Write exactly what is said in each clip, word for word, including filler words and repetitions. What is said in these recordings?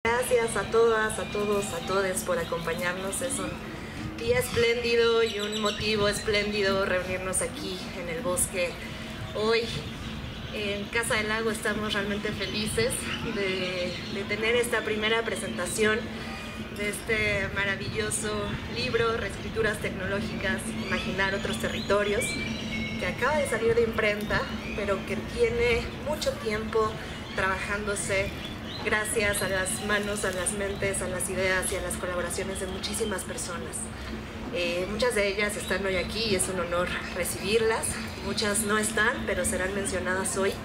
Gracias a todas, a todos, a todes por acompañarnos. Es un día espléndido y un motivo espléndido reunirnos aquí en el bosque. Hoy en Casa del Lago estamos realmente felices de, de tener esta primera presentación de este maravilloso libro, Reescrituras Tecnológicas, Imaginar Otros Territorios, que acaba de salir de imprenta, pero que tiene mucho tiempo trabajándose gracias a las manos, a las mentes, a las ideas y a las colaboraciones de muchísimas personas. Eh, muchas de ellas están hoy aquí y es un honor recibirlas. Muchas no están, pero serán mencionadas hoy.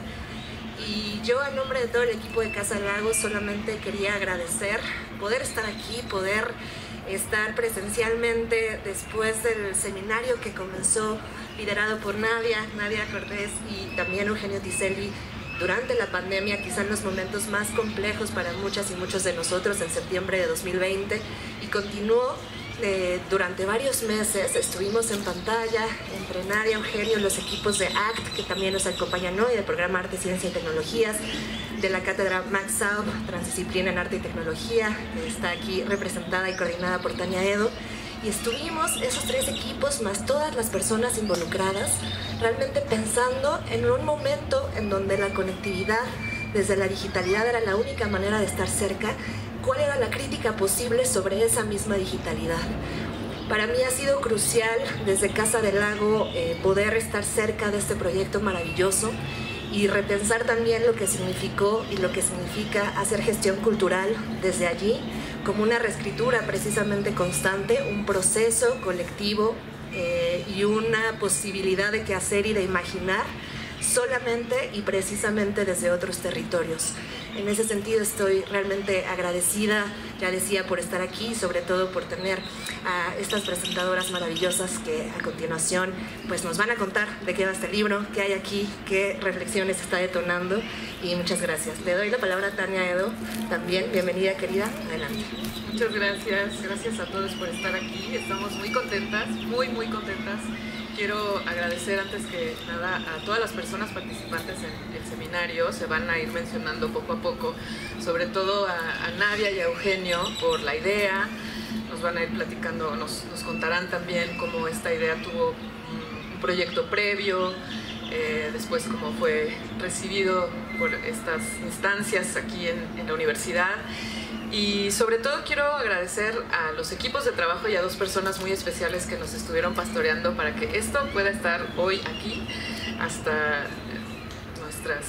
Y yo, a nombre de todo el equipo de Casa del Lago, solamente quería agradecer poder estar aquí, poder estar presencialmente después del seminario que comenzó liderado por Nadia, Nadia Cortés y también Eugenio Tiselli, durante la pandemia, quizá en los momentos más complejos para muchas y muchos de nosotros, en septiembre de dos mil veinte, y continuó eh, durante varios meses. Estuvimos en pantalla entre Nadia, Eugenio, los equipos de A C T, que también nos acompañan hoy, del programa Arte, Ciencia y Tecnologías, de la cátedra Max Saub, Transdisciplina en Arte y Tecnología, que está aquí representada y coordinada por Tania Edo. Y estuvimos, esos tres equipos, más todas las personas involucradas, realmente pensando en un momento en donde la conectividad desde la digitalidad era la única manera de estar cerca, cuál era la crítica posible sobre esa misma digitalidad. Para mí ha sido crucial desde Casa del Lago eh, poder estar cerca de este proyecto maravilloso y repensar también lo que significó y lo que significa hacer gestión cultural desde allí, como una reescritura precisamente constante, un proceso colectivo eh, y una posibilidad de quehacer y de imaginar solamente y precisamente desde otros territorios. En ese sentido estoy realmente agradecida, ya decía, por estar aquí y sobre todo por tener a estas presentadoras maravillosas que a continuación pues nos van a contar de qué va este libro, qué hay aquí, qué reflexiones está detonando, y muchas gracias. Le doy la palabra a Tania Edo, también bienvenida, querida, adelante. Muchas gracias, gracias a todos por estar aquí, estamos muy contentas, muy muy contentas. Quiero agradecer antes que nada a todas las personas participantes en el seminario, se van a ir mencionando poco a poco, sobre todo a, a Nadia y a Eugenio por la idea, nos van a ir platicando, nos, nos contarán también cómo esta idea tuvo un, un proyecto previo, eh, después cómo fue recibido por estas instancias aquí en, en la universidad. Y sobre todo quiero agradecer a los equipos de trabajo y a dos personas muy especiales que nos estuvieron pastoreando para que esto pueda estar hoy aquí hasta nuestras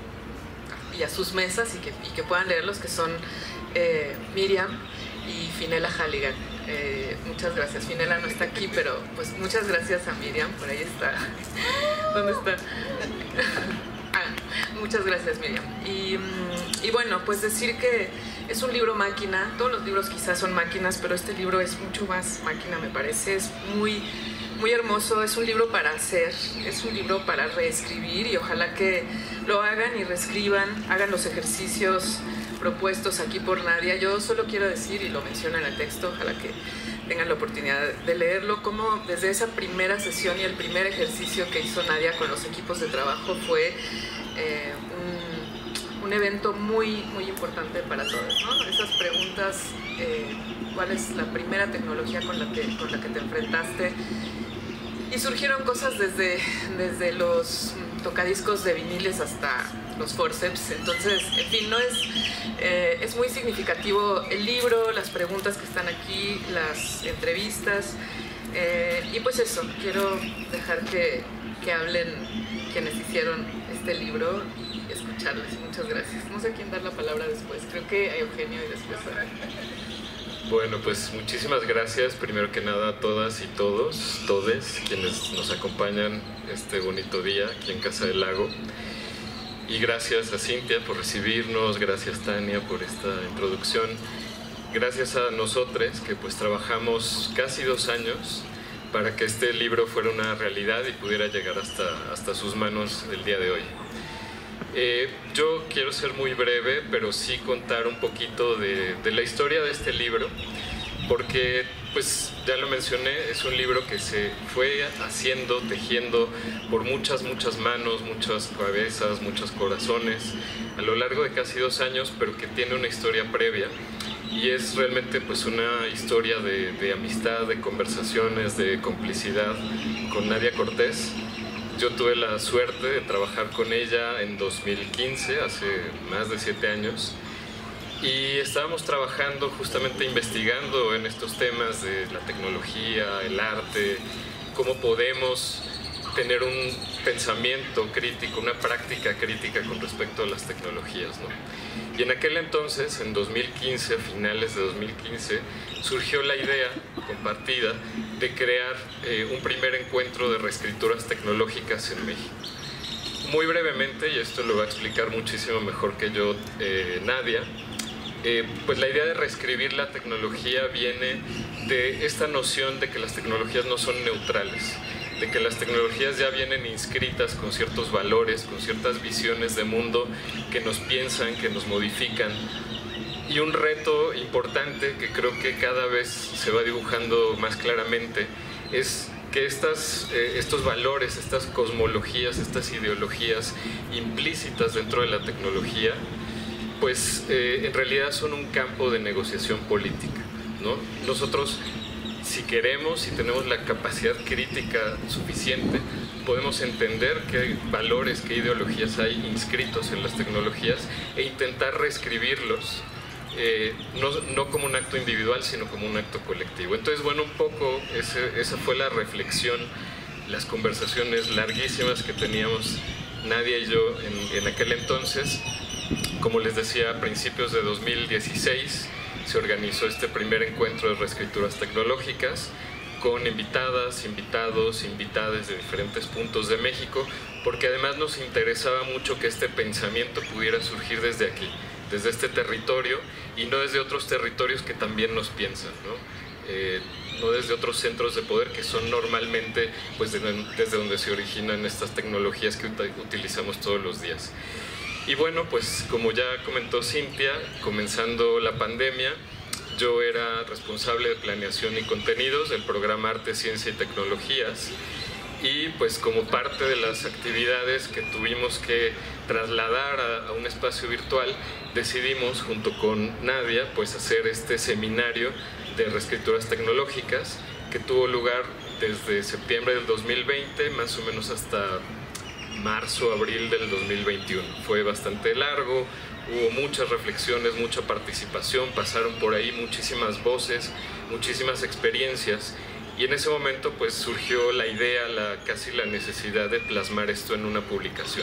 y a sus mesas y que, y que puedan leerlos, que son eh, Miriam y Finela Halligan. Eh, muchas gracias. Finela no está aquí, pero pues muchas gracias a Miriam, por ahí está. ¿Dónde está? Ah, muchas gracias, Miriam. Y, y bueno, pues decir que es un libro máquina, todos los libros quizás son máquinas, pero este libro es mucho más máquina, me parece, es muy, muy hermoso, es un libro para hacer, es un libro para reescribir y ojalá que lo hagan y reescriban, hagan los ejercicios propuestos aquí por Nadia. Yo solo quiero decir, y lo menciona en el texto, ojalá que tengan la oportunidad de leerlo, como desde esa primera sesión y el primer ejercicio que hizo Nadia con los equipos de trabajo fue eh, un un evento muy, muy importante para todos, ¿no? Esas preguntas, eh, ¿cuál es la primera tecnología con la que, con la que te enfrentaste? Y surgieron cosas desde, desde los tocadiscos de viniles hasta los forceps, entonces, en fin, no es, eh, es muy significativo el libro, las preguntas que están aquí, las entrevistas, eh, y pues eso, quiero dejar que, que hablen quienes hicieron este libro y escucharles. Muchas gracias. No sé a quién dar la palabra después, creo que a Eugenio y después a... Bueno, pues muchísimas gracias primero que nada a todas y todos, todes, quienes nos acompañan este bonito día aquí en Casa del Lago. Y gracias a Cintia por recibirnos, gracias Tania por esta introducción, gracias a nosotros que pues trabajamos casi dos años para que este libro fuera una realidad y pudiera llegar hasta, hasta sus manos el día de hoy. Eh, yo quiero ser muy breve, pero sí contar un poquito de, de la historia de este libro, porque pues ya lo mencioné, es un libro que se fue haciendo, tejiendo por muchas, muchas manos, muchas cabezas, muchos corazones a lo largo de casi dos años, pero que tiene una historia previa y es realmente pues una historia de, de amistad, de conversaciones, de complicidad con Nadia Cortés. Yo tuve la suerte de trabajar con ella en dos mil quince, hace más de siete años, y estábamos trabajando justamente investigando en estos temas de la tecnología, el arte, cómo podemos tener un pensamiento crítico, una práctica crítica con respecto a las tecnologías, ¿no? Y en aquel entonces, en dos mil quince, a finales de dos mil quince, surgió la idea compartida de crear eh, un primer encuentro de reescrituras tecnológicas en México. Muy brevemente, y esto lo va a explicar muchísimo mejor que yo eh, Nadia, eh, pues la idea de reescribir la tecnología viene de esta noción de que las tecnologías no son neutrales, de que las tecnologías ya vienen inscritas con ciertos valores, con ciertas visiones de mundo que nos piensan, que nos modifican. Y un reto importante que creo que cada vez se va dibujando más claramente es que estas, eh, estos valores, estas cosmologías, estas ideologías implícitas dentro de la tecnología, pues eh, en realidad son un campo de negociación política, ¿no? Nosotros, si queremos, si tenemos la capacidad crítica suficiente, podemos entender qué valores, qué ideologías hay inscritos en las tecnologías e intentar reescribirlos, eh, no, no como un acto individual, sino como un acto colectivo. Entonces, bueno, un poco ese, esa fue la reflexión, las conversaciones larguísimas que teníamos Nadia y yo en, en aquel entonces. Como les decía, a principios de dos mil dieciséis se organizó este primer encuentro de reescrituras tecnológicas con invitadas, invitados, invitadas de diferentes puntos de México, porque además nos interesaba mucho que este pensamiento pudiera surgir desde aquí, desde este territorio y no desde otros territorios que también nos piensan, ¿no? Eh, no desde otros centros de poder que son normalmente pues, de, desde donde se originan estas tecnologías que utilizamos todos los días. Y bueno, pues como ya comentó Cintia, comenzando la pandemia, yo era responsable de planeación y contenidos del programa Arte, Ciencia y Tecnologías, y pues como parte de las actividades que tuvimos que trasladar a, a un espacio virtual, decidimos junto con Nadia pues hacer este seminario de reescrituras tecnológicas que tuvo lugar desde septiembre del dos mil veinte más o menos hasta marzo, abril del dos mil veintiuno. Fue bastante largo, hubo muchas reflexiones, mucha participación, pasaron por ahí muchísimas voces, muchísimas experiencias, y en ese momento pues surgió la idea, la, casi la necesidad de plasmar esto en una publicación.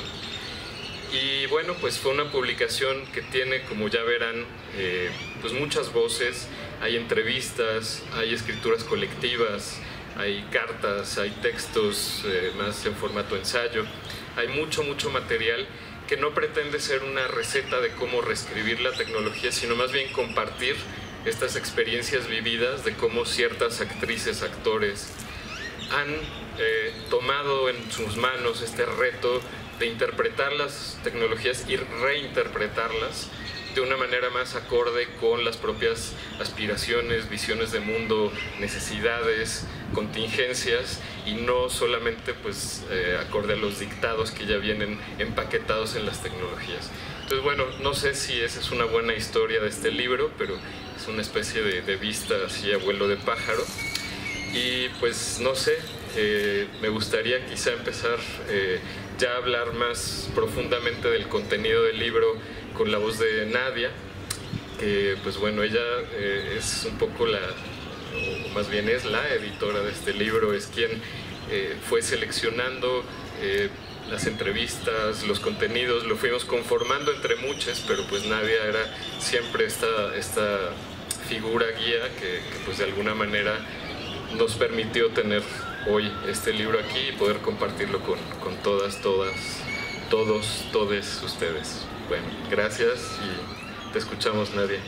Y bueno, pues fue una publicación que tiene, como ya verán, eh, pues muchas voces, hay entrevistas, hay escrituras colectivas, hay cartas, hay textos eh, más en formato ensayo, hay mucho, mucho material que no pretende ser una receta de cómo reescribir la tecnología, sino más bien compartir estas experiencias vividas de cómo ciertas actrices, actores han eh, tomado en sus manos este reto de interpretar las tecnologías y reinterpretarlas de una manera más acorde con las propias aspiraciones, visiones de mundo, necesidades, contingencias, y no solamente pues, eh, acorde a los dictados que ya vienen empaquetados en las tecnologías. Entonces, bueno, no sé si esa es una buena historia de este libro, pero es una especie de, de vista así a vuelo de pájaro. Y pues no sé, eh, me gustaría quizá empezar eh, ya a hablar más profundamente del contenido del libro con la voz de Nadia, que pues bueno, ella eh, es un poco la, o más bien es la editora de este libro, es quien eh, fue seleccionando eh, las entrevistas, los contenidos, lo fuimos conformando entre muchas, pero pues Nadia era siempre esta, esta figura guía que, que pues de alguna manera nos permitió tener hoy este libro aquí y poder compartirlo con, con todas, todas, todos, todes ustedes. Bueno, gracias y te escuchamos, Nadia.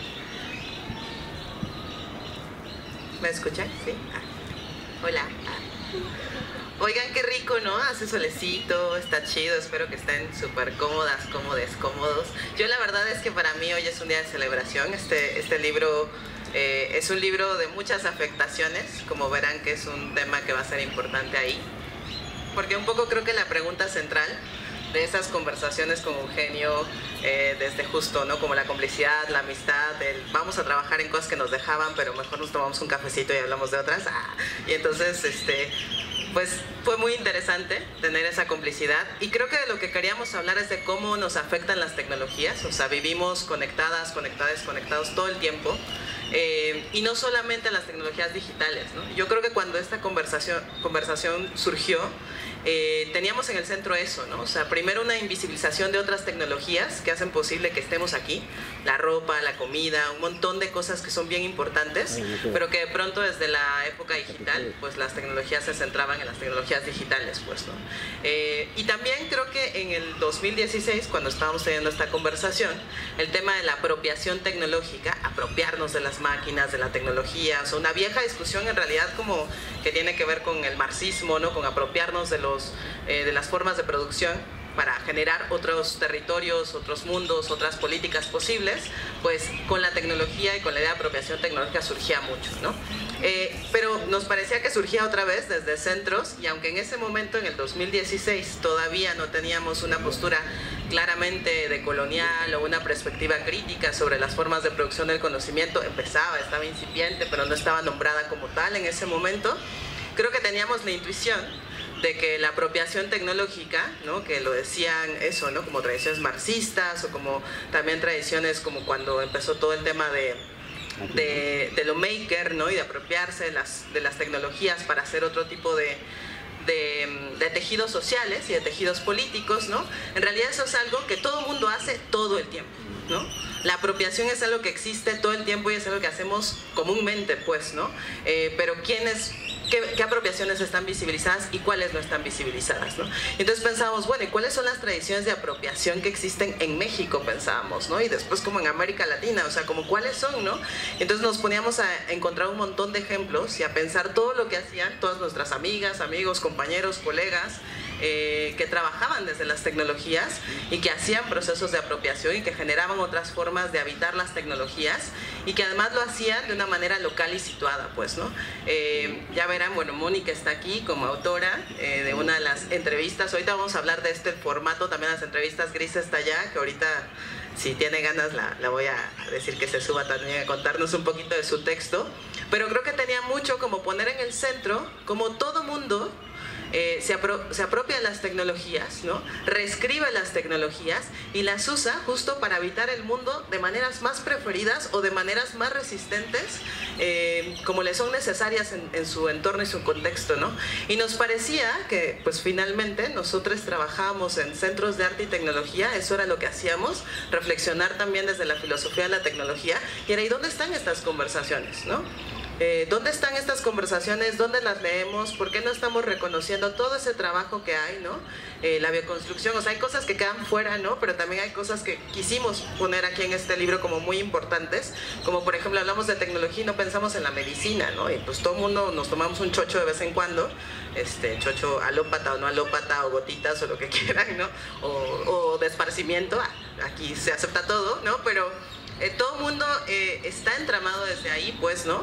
¿Me escuchan? Sí. Ah. Hola. Ah. Oigan, qué rico, ¿no? Hace solecito, está chido, espero que estén súper cómodas, cómodos, cómodos. Yo la verdad es que para mí hoy es un día de celebración. Este, este libro eh, es un libro de muchas afectaciones, como verán que es un tema que va a ser importante ahí. Porque un poco creo que la pregunta central de esas conversaciones con Eugenio, eh, desde justo, ¿no? Como la complicidad, la amistad, el vamos a trabajar en cosas que nos dejaban, pero mejor nos tomamos un cafecito y hablamos de otras. Ah, y entonces, este... pues fue muy interesante tener esa complicidad y creo que de lo que queríamos hablar es de cómo nos afectan las tecnologías, o sea, vivimos conectadas, conectadas, conectados todo el tiempo eh, y no solamente las tecnologías digitales, ¿no? Yo creo que cuando esta conversación, conversación surgió, eh, teníamos en el centro eso, ¿no? O sea, primero una invisibilización de otras tecnologías que hacen posible que estemos aquí, la ropa, la comida, un montón de cosas que son bien importantes, pero que de pronto desde la época digital, pues las tecnologías se centraban en las tecnologías digitales, pues, ¿no? Eh, y también creo que en el dos mil dieciséis, cuando estábamos teniendo esta conversación, el tema de la apropiación tecnológica, apropiarnos de las máquinas, de la tecnología, o sea, una vieja discusión en realidad como que tiene que ver con el marxismo, ¿no? Con apropiarnos de, los, eh, de las formas de producción para generar otros territorios, otros mundos, otras políticas posibles, pues con la tecnología y con la idea de apropiación tecnológica surgía mucho, ¿no? Eh, pero nos parecía que surgía otra vez desde centros y aunque en ese momento, en el dos mil dieciséis, todavía no teníamos una postura claramente decolonial o una perspectiva crítica sobre las formas de producción del conocimiento, empezaba, estaba incipiente, pero no estaba nombrada como tal en ese momento, creo que teníamos la intuición de que la apropiación tecnológica, ¿no? Que lo decían eso, ¿no? Como tradiciones marxistas o como también tradiciones como cuando empezó todo el tema de, de, de lo maker, ¿no? Y de apropiarse de las, de las tecnologías para hacer otro tipo de, de, de tejidos sociales y de tejidos políticos, ¿no? En realidad eso es algo que todo el mundo hace todo el tiempo, ¿no? La apropiación es algo que existe todo el tiempo y es algo que hacemos comúnmente, pues, ¿no? Eh, pero ¿quiénes... ¿Qué, ¿Qué apropiaciones están visibilizadas y cuáles no están visibilizadas, ¿no? Entonces pensábamos, bueno, ¿y cuáles son las tradiciones de apropiación que existen en México? Pensábamos, ¿no? Y después como en América Latina, o sea, como cuáles son, ¿no? Entonces nos poníamos a encontrar un montón de ejemplos y a pensar todo lo que hacían todas nuestras amigas, amigos, compañeros, colegas, eh, que trabajaban desde las tecnologías y que hacían procesos de apropiación y que generaban otras formas de habitar las tecnologías y que además lo hacían de una manera local y situada, pues, ¿no? Eh, ya verán, bueno, Mónica está aquí como autora eh, de una de las entrevistas. Ahorita vamos a hablar de este formato, también las entrevistas. Gris está allá, que ahorita, si tiene ganas, la, la voy a decir que se suba también a contarnos un poquito de su texto. Pero creo que tenía mucho como poner en el centro, como todo mundo Eh, se, apro se apropia de las tecnologías, ¿no? Reescribe las tecnologías y las usa justo para habitar el mundo de maneras más preferidas o de maneras más resistentes, eh, como le son necesarias en, en su entorno y su contexto, ¿no? Y nos parecía que, pues finalmente, nosotros trabajábamos en centros de arte y tecnología, eso era lo que hacíamos, reflexionar también desde la filosofía de la tecnología, y era, ¿y dónde están estas conversaciones, no? Eh, ¿Dónde están estas conversaciones? ¿Dónde las leemos? ¿Por qué no estamos reconociendo todo ese trabajo que hay, ¿no? Eh, la bioconstrucción, o sea, hay cosas que quedan fuera, ¿no? Pero también hay cosas que quisimos poner aquí en este libro como muy importantes, como por ejemplo hablamos de tecnología y no pensamos en la medicina, ¿no? Y pues todo el mundo nos tomamos un chocho de vez en cuando, este chocho alópata o no alópata o gotitas o lo que quieran, ¿no? O, o de esparcimiento, aquí se acepta todo, ¿no? Pero eh, todo el mundo eh, está entramado desde ahí, pues, ¿no?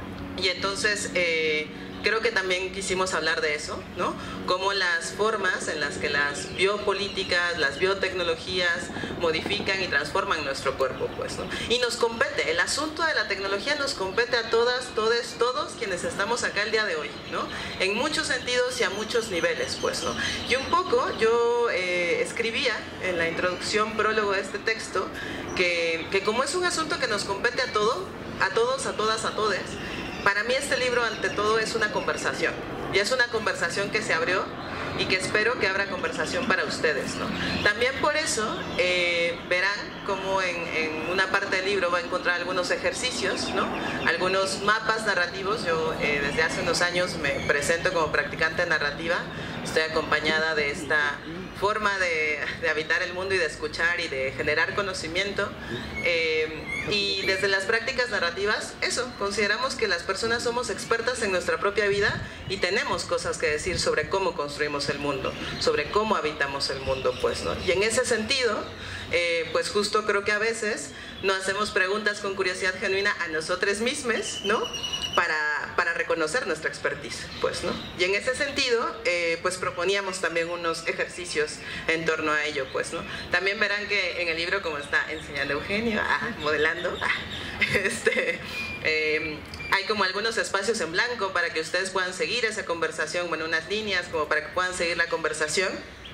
Y entonces eh, creo que también quisimos hablar de eso, ¿no? Cómo las formas en las que las biopolíticas, las biotecnologías modifican y transforman nuestro cuerpo, pues, ¿no? Y nos compete, el asunto de la tecnología nos compete a todas, todes, todos quienes estamos acá el día de hoy, ¿no? En muchos sentidos y a muchos niveles, pues, ¿no? Y un poco yo eh, escribía en la introducción, prólogo de este texto, que, que como es un asunto que nos compete a todo, a todos, a todas, a todes, para mí este libro ante todo es una conversación y es una conversación que se abrió y que espero que abra conversación para ustedes, ¿no? También por eso eh, verán cómo en, en una parte del libro va a encontrar algunos ejercicios, ¿no? Algunos mapas narrativos. Yo eh, desde hace unos años me presento como practicante narrativa, estoy acompañada de esta forma de, de habitar el mundo y de escuchar y de generar conocimiento. Eh, y desde las prácticas narrativas, eso, consideramos que las personas somos expertas en nuestra propia vida y tenemos cosas que decir sobre cómo construimos el mundo, sobre cómo habitamos el mundo, pues, ¿no? Y en ese sentido, eh, pues justo creo que a veces nos hacemos preguntas con curiosidad genuina a nosotros mismos, ¿no? Para, para reconocer nuestra expertise, pues, ¿no? Y en ese sentido, eh, pues proponíamos también unos ejercicios en torno a ello, pues, ¿no? También verán que en el libro, como está enseñando Eugenio, ah, modelando, ah, este, eh, hay como algunos espacios en blanco para que ustedes puedan seguir esa conversación, bueno, unas líneas como para que puedan seguir la conversación.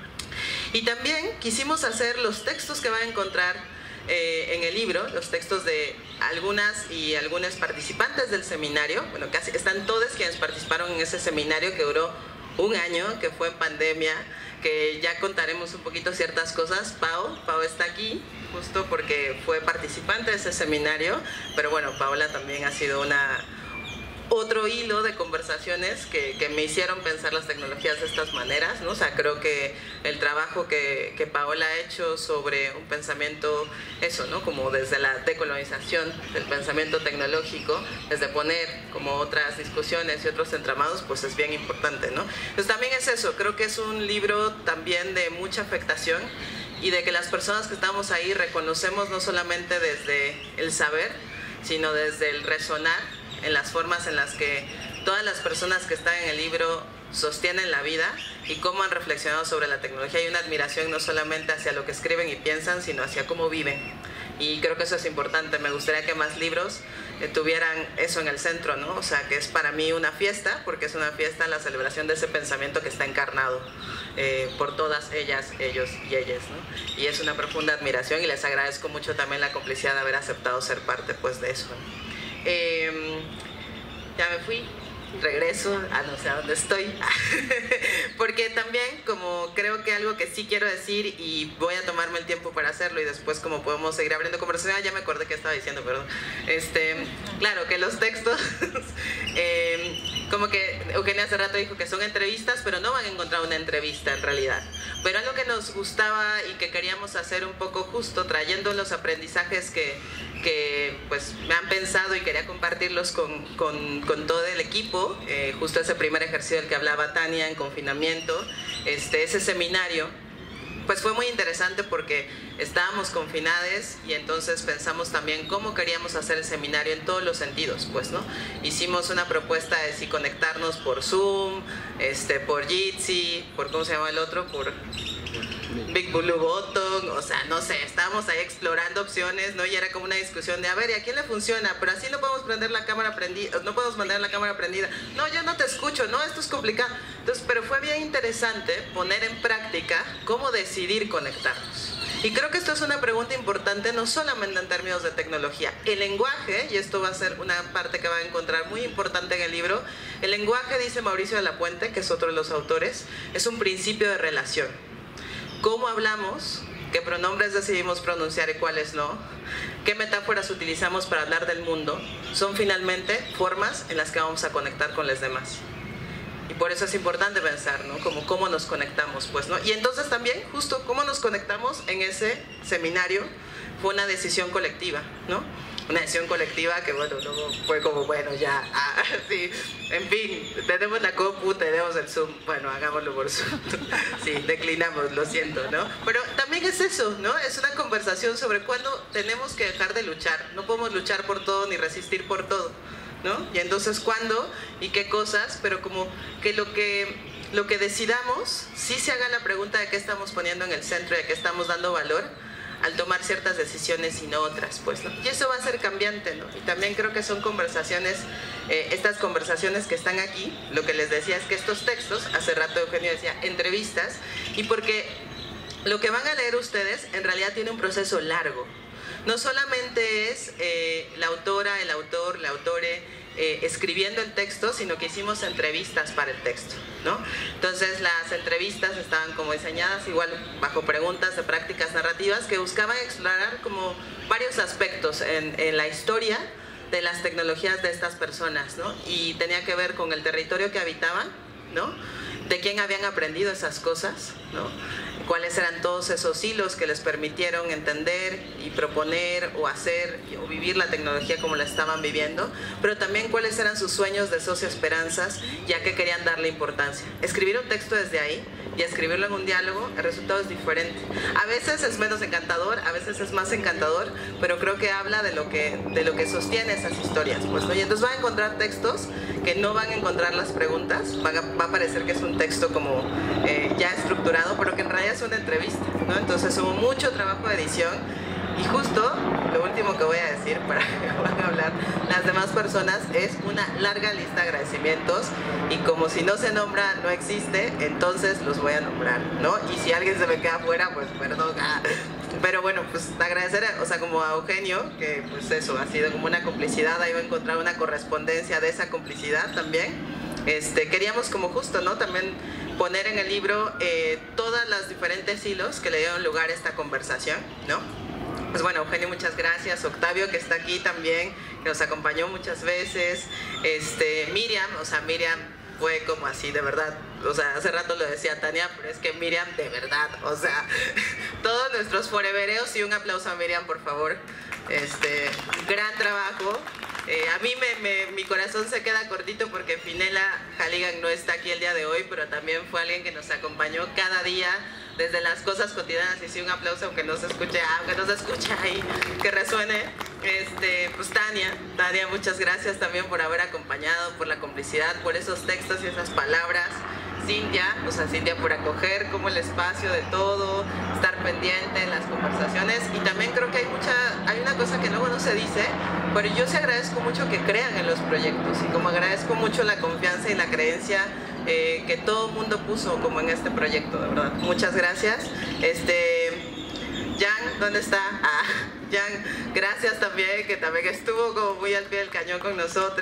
Y también quisimos hacer los textos que van a encontrar Eh, en el libro, los textos de algunas y algunos participantes del seminario, bueno, casi están todos quienes participaron en ese seminario que duró un año, que fue en pandemia, que ya contaremos un poquito ciertas cosas. Pau, Pau está aquí justo porque fue participante de ese seminario, pero bueno, Paola también ha sido una... otro hilo de conversaciones que, que me hicieron pensar las tecnologías de estas maneras, ¿no? O sea, creo que el trabajo que, que Paola ha hecho sobre un pensamiento, eso, ¿no? Como desde la decolonización del pensamiento tecnológico, desde poner como otras discusiones y otros entramados, pues es bien importante, ¿no? Entonces también es eso, creo que es un libro también de mucha afectación y de que las personas que estamos ahí reconocemos no solamente desde el saber, sino desde el resonar en las formas en las que todas las personas que están en el libro sostienen la vida y cómo han reflexionado sobre la tecnología. Hay una admiración no solamente hacia lo que escriben y piensan, sino hacia cómo viven. Y creo que eso es importante. Me gustaría que más libros eh, tuvieran eso en el centro, ¿no? O sea, que es para mí una fiesta, porque es una fiesta la celebración de ese pensamiento que está encarnado eh, por todas ellas, ellos y ellas, ¿no? Y es una profunda admiración y les agradezco mucho también la complicidad de haber aceptado ser parte, pues, de eso, ¿no? Eh, ya me fui, regreso a no sé a dónde estoy, porque también como creo que algo que sí quiero decir y voy a tomarme el tiempo para hacerlo y después como podemos seguir abriendo conversación, ah, ya me acordé que estaba diciendo, perdón, este, claro que los textos, eh, como que Eugenia hace rato dijo que son entrevistas, pero no van a encontrar una entrevista en realidad, pero algo que nos gustaba y que queríamos hacer un poco justo, trayendo los aprendizajes que que pues me han pensado y quería compartirlos con, con, con todo el equipo, eh, justo ese primer ejercicio del que hablaba Tania en confinamiento, este, ese seminario, pues fue muy interesante porque estábamos confinados y entonces pensamos también cómo queríamos hacer el seminario en todos los sentidos, pues, ¿no? Hicimos una propuesta de si conectarnos por Zoom, este, por Jitsi, por, ¿cómo se llama el otro? Por Big Blue Button, o sea, no sé, estábamos ahí explorando opciones, ¿no? Y era como una discusión de, a ver, ¿y a quién le funciona? Pero así no podemos prender la cámara prendida, no podemos mantener la cámara prendida. No, yo no te escucho, no, esto es complicado. Entonces, pero fue bien interesante poner en práctica cómo decidir conectarnos. Y creo que esto es una pregunta importante, no solamente en términos de tecnología. El lenguaje, y esto va a ser una parte que va a encontrar muy importante en el libro, el lenguaje, dice Mauricio de la Puente, que es otro de los autores, es un principio de relación. ¿Cómo hablamos? ¿Qué pronombres decidimos pronunciar y cuáles no? ¿Qué metáforas utilizamos para hablar del mundo? Son finalmente formas en las que vamos a conectar con los demás. Y por eso es importante pensar, ¿no? Como cómo nos conectamos, pues, ¿no? Y entonces también, justo cómo nos conectamos en ese seminario fue una decisión colectiva, ¿no? Una decisión colectiva que, bueno, luego fue como, bueno, ya, ah, sí, en fin, tenemos la compu, tenemos el Zoom, bueno, hagámoslo por Zoom. Sí, declinamos, lo siento, ¿no? Pero también es eso, ¿no? Es una conversación sobre cuándo tenemos que dejar de luchar. No podemos luchar por todo ni resistir por todo, ¿no? Y entonces, ¿cuándo y qué cosas? Pero como que lo que, lo que decidamos, sí se haga la pregunta de qué estamos poniendo en el centro y de qué estamos dando valor al tomar ciertas decisiones y no otras, pues, ¿no? Y eso va a ser cambiante, ¿no? Y también creo que son conversaciones, eh, estas conversaciones que están aquí, lo que les decía es que estos textos, hace rato Eugenio decía, entrevistas, y porque lo que van a leer ustedes en realidad tiene un proceso largo. No solamente es eh, la autora, el autor, la autore, Eh, escribiendo el texto, sino que hicimos entrevistas para el texto, ¿no? Entonces las entrevistas estaban como diseñadas igual bajo preguntas de prácticas narrativas que buscaban explorar como varios aspectos en, en la historia de las tecnologías de estas personas, ¿no? Y tenía que ver con el territorio que habitaban, ¿no? de quién habían aprendido esas cosas, ¿no? Cuáles eran todos esos hilos que les permitieron entender y proponer o hacer o vivir la tecnología como la estaban viviendo, pero también cuáles eran sus sueños de socioesperanzas y a qué querían darle importancia. Escribir un texto desde ahí y escribirlo en un diálogo, el resultado es diferente. A veces es menos encantador, a veces es más encantador, pero creo que habla de lo que, de lo que sostiene esas historias, pues, ¿no? Y entonces van a encontrar textos que no van a encontrar las preguntas, va a, va a parecer que es un texto como eh, ya estructurado, pero que en realidad es una entrevista, ¿no? Entonces hubo mucho trabajo de edición y justo lo último que voy a decir para que van a hablar las demás personas es una larga lista de agradecimientos y como si no se nombra no existe, entonces los voy a nombrar, ¿no? Y si alguien se me queda afuera, pues perdón. Pero bueno, pues agradecer, o sea, como a Eugenio, que pues eso, ha sido como una complicidad, ahí va a encontrar una correspondencia de esa complicidad también. Este, queríamos como justo, ¿no? También poner en el libro eh, todas las diferentes hilos que le dieron lugar a esta conversación, ¿no? Pues bueno, Eugenio, muchas gracias. Octavio, que está aquí también, que nos acompañó muchas veces. Este, Miriam, o sea, Miriam fue como así, de verdad. O sea, hace rato lo decía Tania, pero es que Miriam, de verdad, o sea, todos nuestros forevereos y un aplauso a Miriam, por favor. Este, gran trabajo. Eh, a mí me, me, mi corazón se queda cortito porque Finela Halligan no está aquí el día de hoy, pero también fue alguien que nos acompañó cada día desde las cosas cotidianas. Y sí, un aplauso aunque no se escuche, aunque no se escuche ahí, que resuene. Este, pues Tania, Tania, muchas gracias también por haber acompañado, por la complicidad, por esos textos y esas palabras. Cintia, o sea, Cintia por acoger como el espacio de todo, estar pendiente en las conversaciones y también creo que hay mucha, hay una cosa que luego no se dice, pero yo sí agradezco mucho que crean en los proyectos y como agradezco mucho la confianza y la creencia eh, que todo el mundo puso como en este proyecto, de verdad. Muchas gracias. Este, Jan, ¿dónde está? Ah, Jan, gracias también, que también estuvo como muy al pie del cañón con nosotros.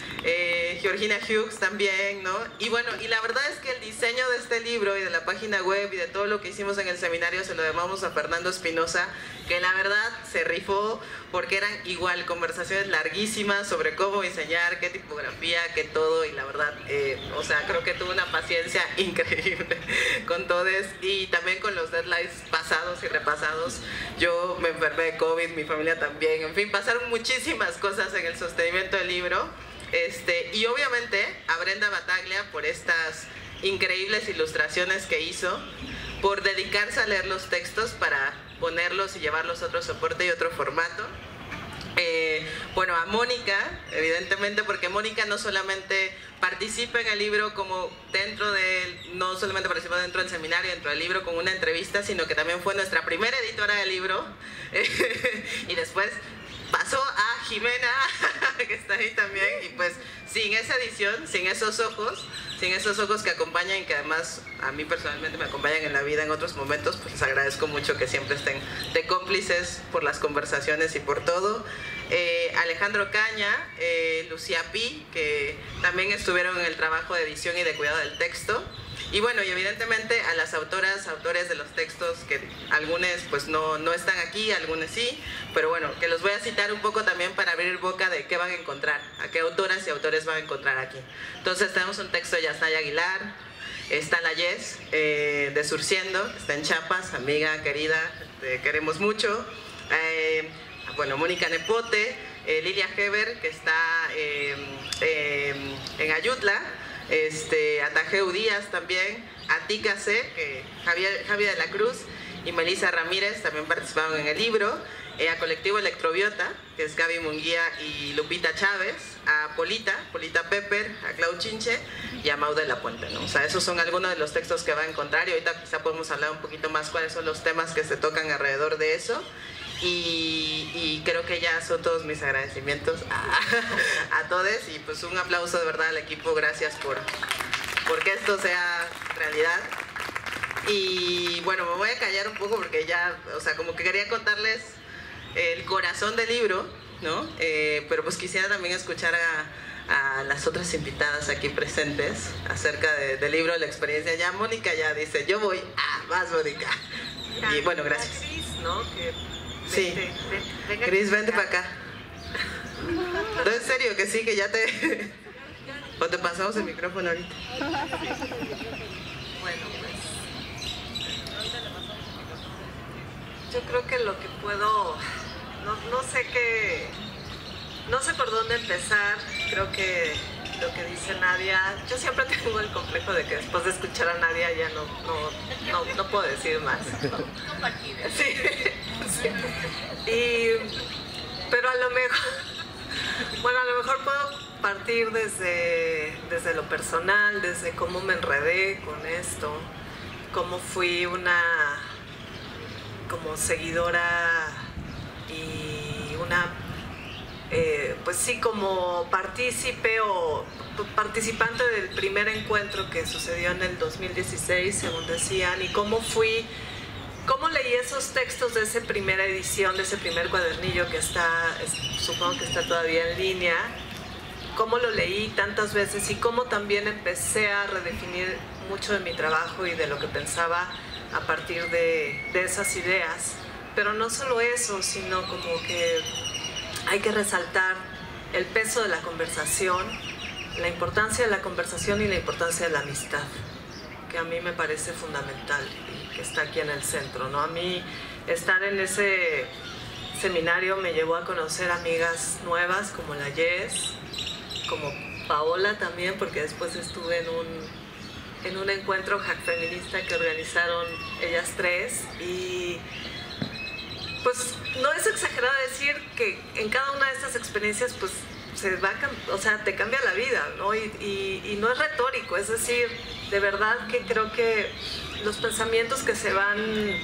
Eh, Georgina Hughes también, ¿no? Y bueno, y la verdad es que el diseño de este libro y de la página web y de todo lo que hicimos en el seminario se lo debemos a Fernando Espinosa, que la verdad se rifó porque eran igual conversaciones larguísimas sobre cómo diseñar, qué tipografía, qué todo, y la verdad, eh, o sea, creo que tuvo una paciencia increíble con todos y también con los deadlines pasados y repasados. Yo me enfermé de COVID, mi familia también, en fin, pasaron muchísimas cosas en el sostenimiento del libro. Este, y obviamente a Brenda Battaglia por estas increíbles ilustraciones que hizo, por dedicarse a leer los textos para ponerlos y llevarlos a otro soporte y otro formato. Eh, bueno, a Mónica, evidentemente, porque Mónica no solamente participa en el libro como dentro de, no solamente participó dentro del seminario, dentro del libro con una entrevista, sino que también fue nuestra primera editora del libro. Y después pasó a Jimena, que está ahí también, y pues sin esa edición, sin esos ojos, sin esos ojos que acompañan y que además a mí personalmente me acompañan en la vida en otros momentos, pues les agradezco mucho que siempre estén de cómplices por las conversaciones y por todo. Eh, Alejandro Caña, eh, Lucía Pi, que también estuvieron en el trabajo de edición y de cuidado del texto. Y bueno, y evidentemente a las autoras, autores de los textos, que algunos pues no, no están aquí, algunos sí, pero bueno, que los voy a citar un poco también para abrir boca de qué van a encontrar, a qué autoras y autores van a encontrar aquí. Entonces tenemos un texto de Yasnaya Aguilar, está la Yes, eh, de Surciendo, está en Chiapas, amiga, querida, te queremos mucho. Eh, bueno, Mónica Nepote, eh, Lilia Heber, que está eh, eh, en Ayutla, este, Atajeu Díaz también, Atica C, que Javier, Javier de la Cruz y Melissa Ramírez también participaron en el libro, eh, a Colectivo Electrobiota, que es Gaby Munguía y Lupita Chávez, a Polita, Polita Pepper, a Clau Chinche y a Mau de la Puente, ¿no? O sea, esos son algunos de los textos que va a encontrar y ahorita quizá podemos hablar un poquito más cuáles son los temas que se tocan alrededor de eso. Y, y creo que ya son todos mis agradecimientos a, a todos y pues un aplauso de verdad al equipo, gracias por, por que esto sea realidad. Y bueno, me voy a callar un poco porque ya, o sea, como que quería contarles el corazón del libro, ¿no? Eh, pero pues quisiera también escuchar a, a las otras invitadas aquí presentes acerca de, del libro, la experiencia. Ya Mónica ya dice, yo voy, ah, más Mónica. Y bueno, gracias. ¿No? Que sí, vente, ven, Cris, vente para acá. No, en serio, que sí, que ya te... O te pasamos el micrófono ahorita. Bueno, pues yo creo que lo que puedo, no, no sé qué, no sé por dónde empezar. Creo que lo que dice Nadia, yo siempre tengo el complejo de que después de escuchar a Nadia ya no, no, no, no puedo decir más, ¿no? Sí, sí. Y, pero a lo mejor, bueno, a lo mejor puedo partir desde, desde lo personal, desde cómo me enredé con esto, cómo fui una como seguidora y una, eh, pues sí, como partícipe o participante del primer encuentro que sucedió en el dos mil dieciséis, según decían, y cómo fui, cómo leí esos textos de esa primera edición, de ese primer cuadernillo que está, supongo que está todavía en línea, cómo lo leí tantas veces y cómo también empecé a redefinir mucho de mi trabajo y de lo que pensaba a partir de, de esas ideas. Pero no solo eso, sino como que hay que resaltar el peso de la conversación, la importancia de la conversación y la importancia de la amistad, que a mí me parece fundamental y que está aquí en el centro, ¿no? A mí estar en ese seminario me llevó a conocer amigas nuevas como la Yes, como Paola también, porque después estuve en un, en un encuentro hack feminista que organizaron ellas tres, y pues no es exagerado decir que en cada una de estas experiencias pues se va a, o sea, te cambia la vida, ¿no? Y, y, y no es retórico, es decir, de verdad que creo que los pensamientos que se van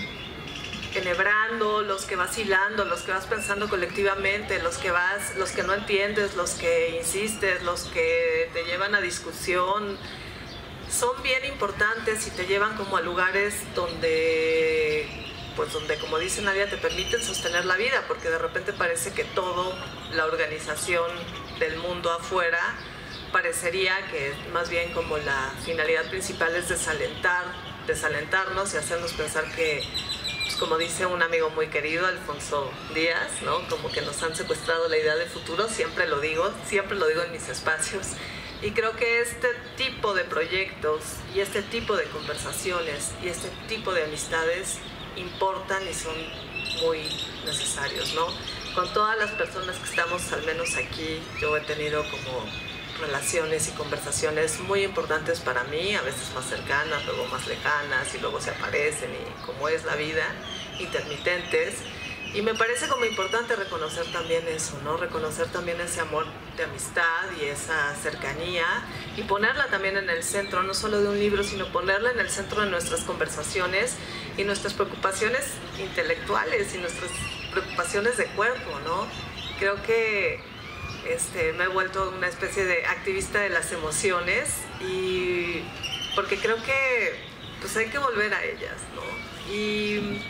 enhebrando, los que vas hilando, los que vas pensando colectivamente, los que vas, los que no entiendes, los que insistes, los que te llevan a discusión, son bien importantes y te llevan como a lugares donde, pues donde, como dice Nadia, te permiten sostener la vida, porque de repente parece que todo, la organización del mundo afuera, parecería que más bien como la finalidad principal es desalentar, desalentarnos y hacernos pensar que, pues como dice un amigo muy querido, Alfonso Díaz, ¿no? Como que nos han secuestrado la idea de futuro, siempre lo digo, siempre lo digo en mis espacios. Y creo que este tipo de proyectos y este tipo de conversaciones y este tipo de amistades importan y son muy necesarios, ¿no? Con todas las personas que estamos, al menos aquí, yo he tenido como relaciones y conversaciones muy importantes para mí, a veces más cercanas, luego más lejanas, y luego se aparecen, y como es la vida, intermitentes. Y me parece como importante reconocer también eso, ¿no? Reconocer también ese amor de amistad y esa cercanía, y ponerla también en el centro, no solo de un libro, sino ponerla en el centro de nuestras conversaciones y nuestras preocupaciones intelectuales y nuestras preocupaciones de cuerpo, ¿no? Creo que este, me he vuelto una especie de activista de las emociones, y porque creo que pues hay que volver a ellas, ¿no? Y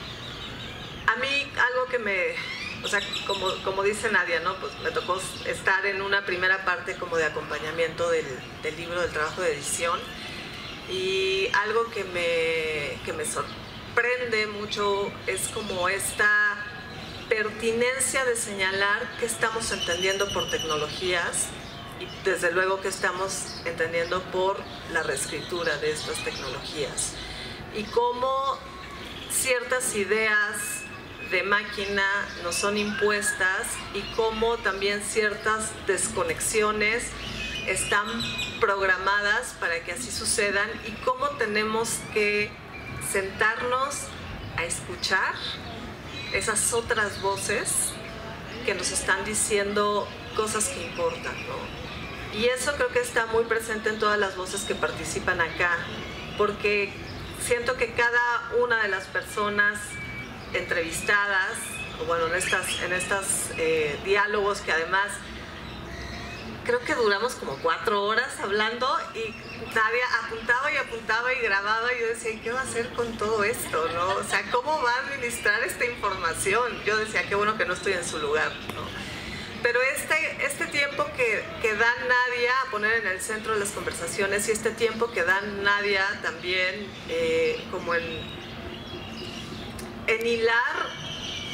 a mí algo que me, o sea, como, como dice Nadia, ¿no? Pues me tocó estar en una primera parte como de acompañamiento del, del libro, del trabajo de edición, y algo que me, que me sorprende mucho es como esta pertinencia de señalar qué estamos entendiendo por tecnologías, y desde luego que estamos entendiendo por la reescritura de estas tecnologías, y cómo ciertas ideas de máquina nos son impuestas, y cómo también ciertas desconexiones están programadas para que así sucedan, y cómo tenemos que sentarnos a escuchar esas otras voces que nos están diciendo cosas que importan, ¿no? Y eso creo que está muy presente en todas las voces que participan acá, porque siento que cada una de las personas entrevistadas, o bueno, en estas, en estos eh, diálogos que además creo que duramos como cuatro horas hablando, y Nadia apuntaba y apuntaba y grababa, y yo decía, ¿qué va a hacer con todo esto, no? O sea, ¿cómo va a administrar esta información? Yo decía, qué bueno que no estoy en su lugar, ¿no? Pero este, este tiempo que, que da Nadia a poner en el centro de las conversaciones, y este tiempo que da Nadia también eh, como en, en hilar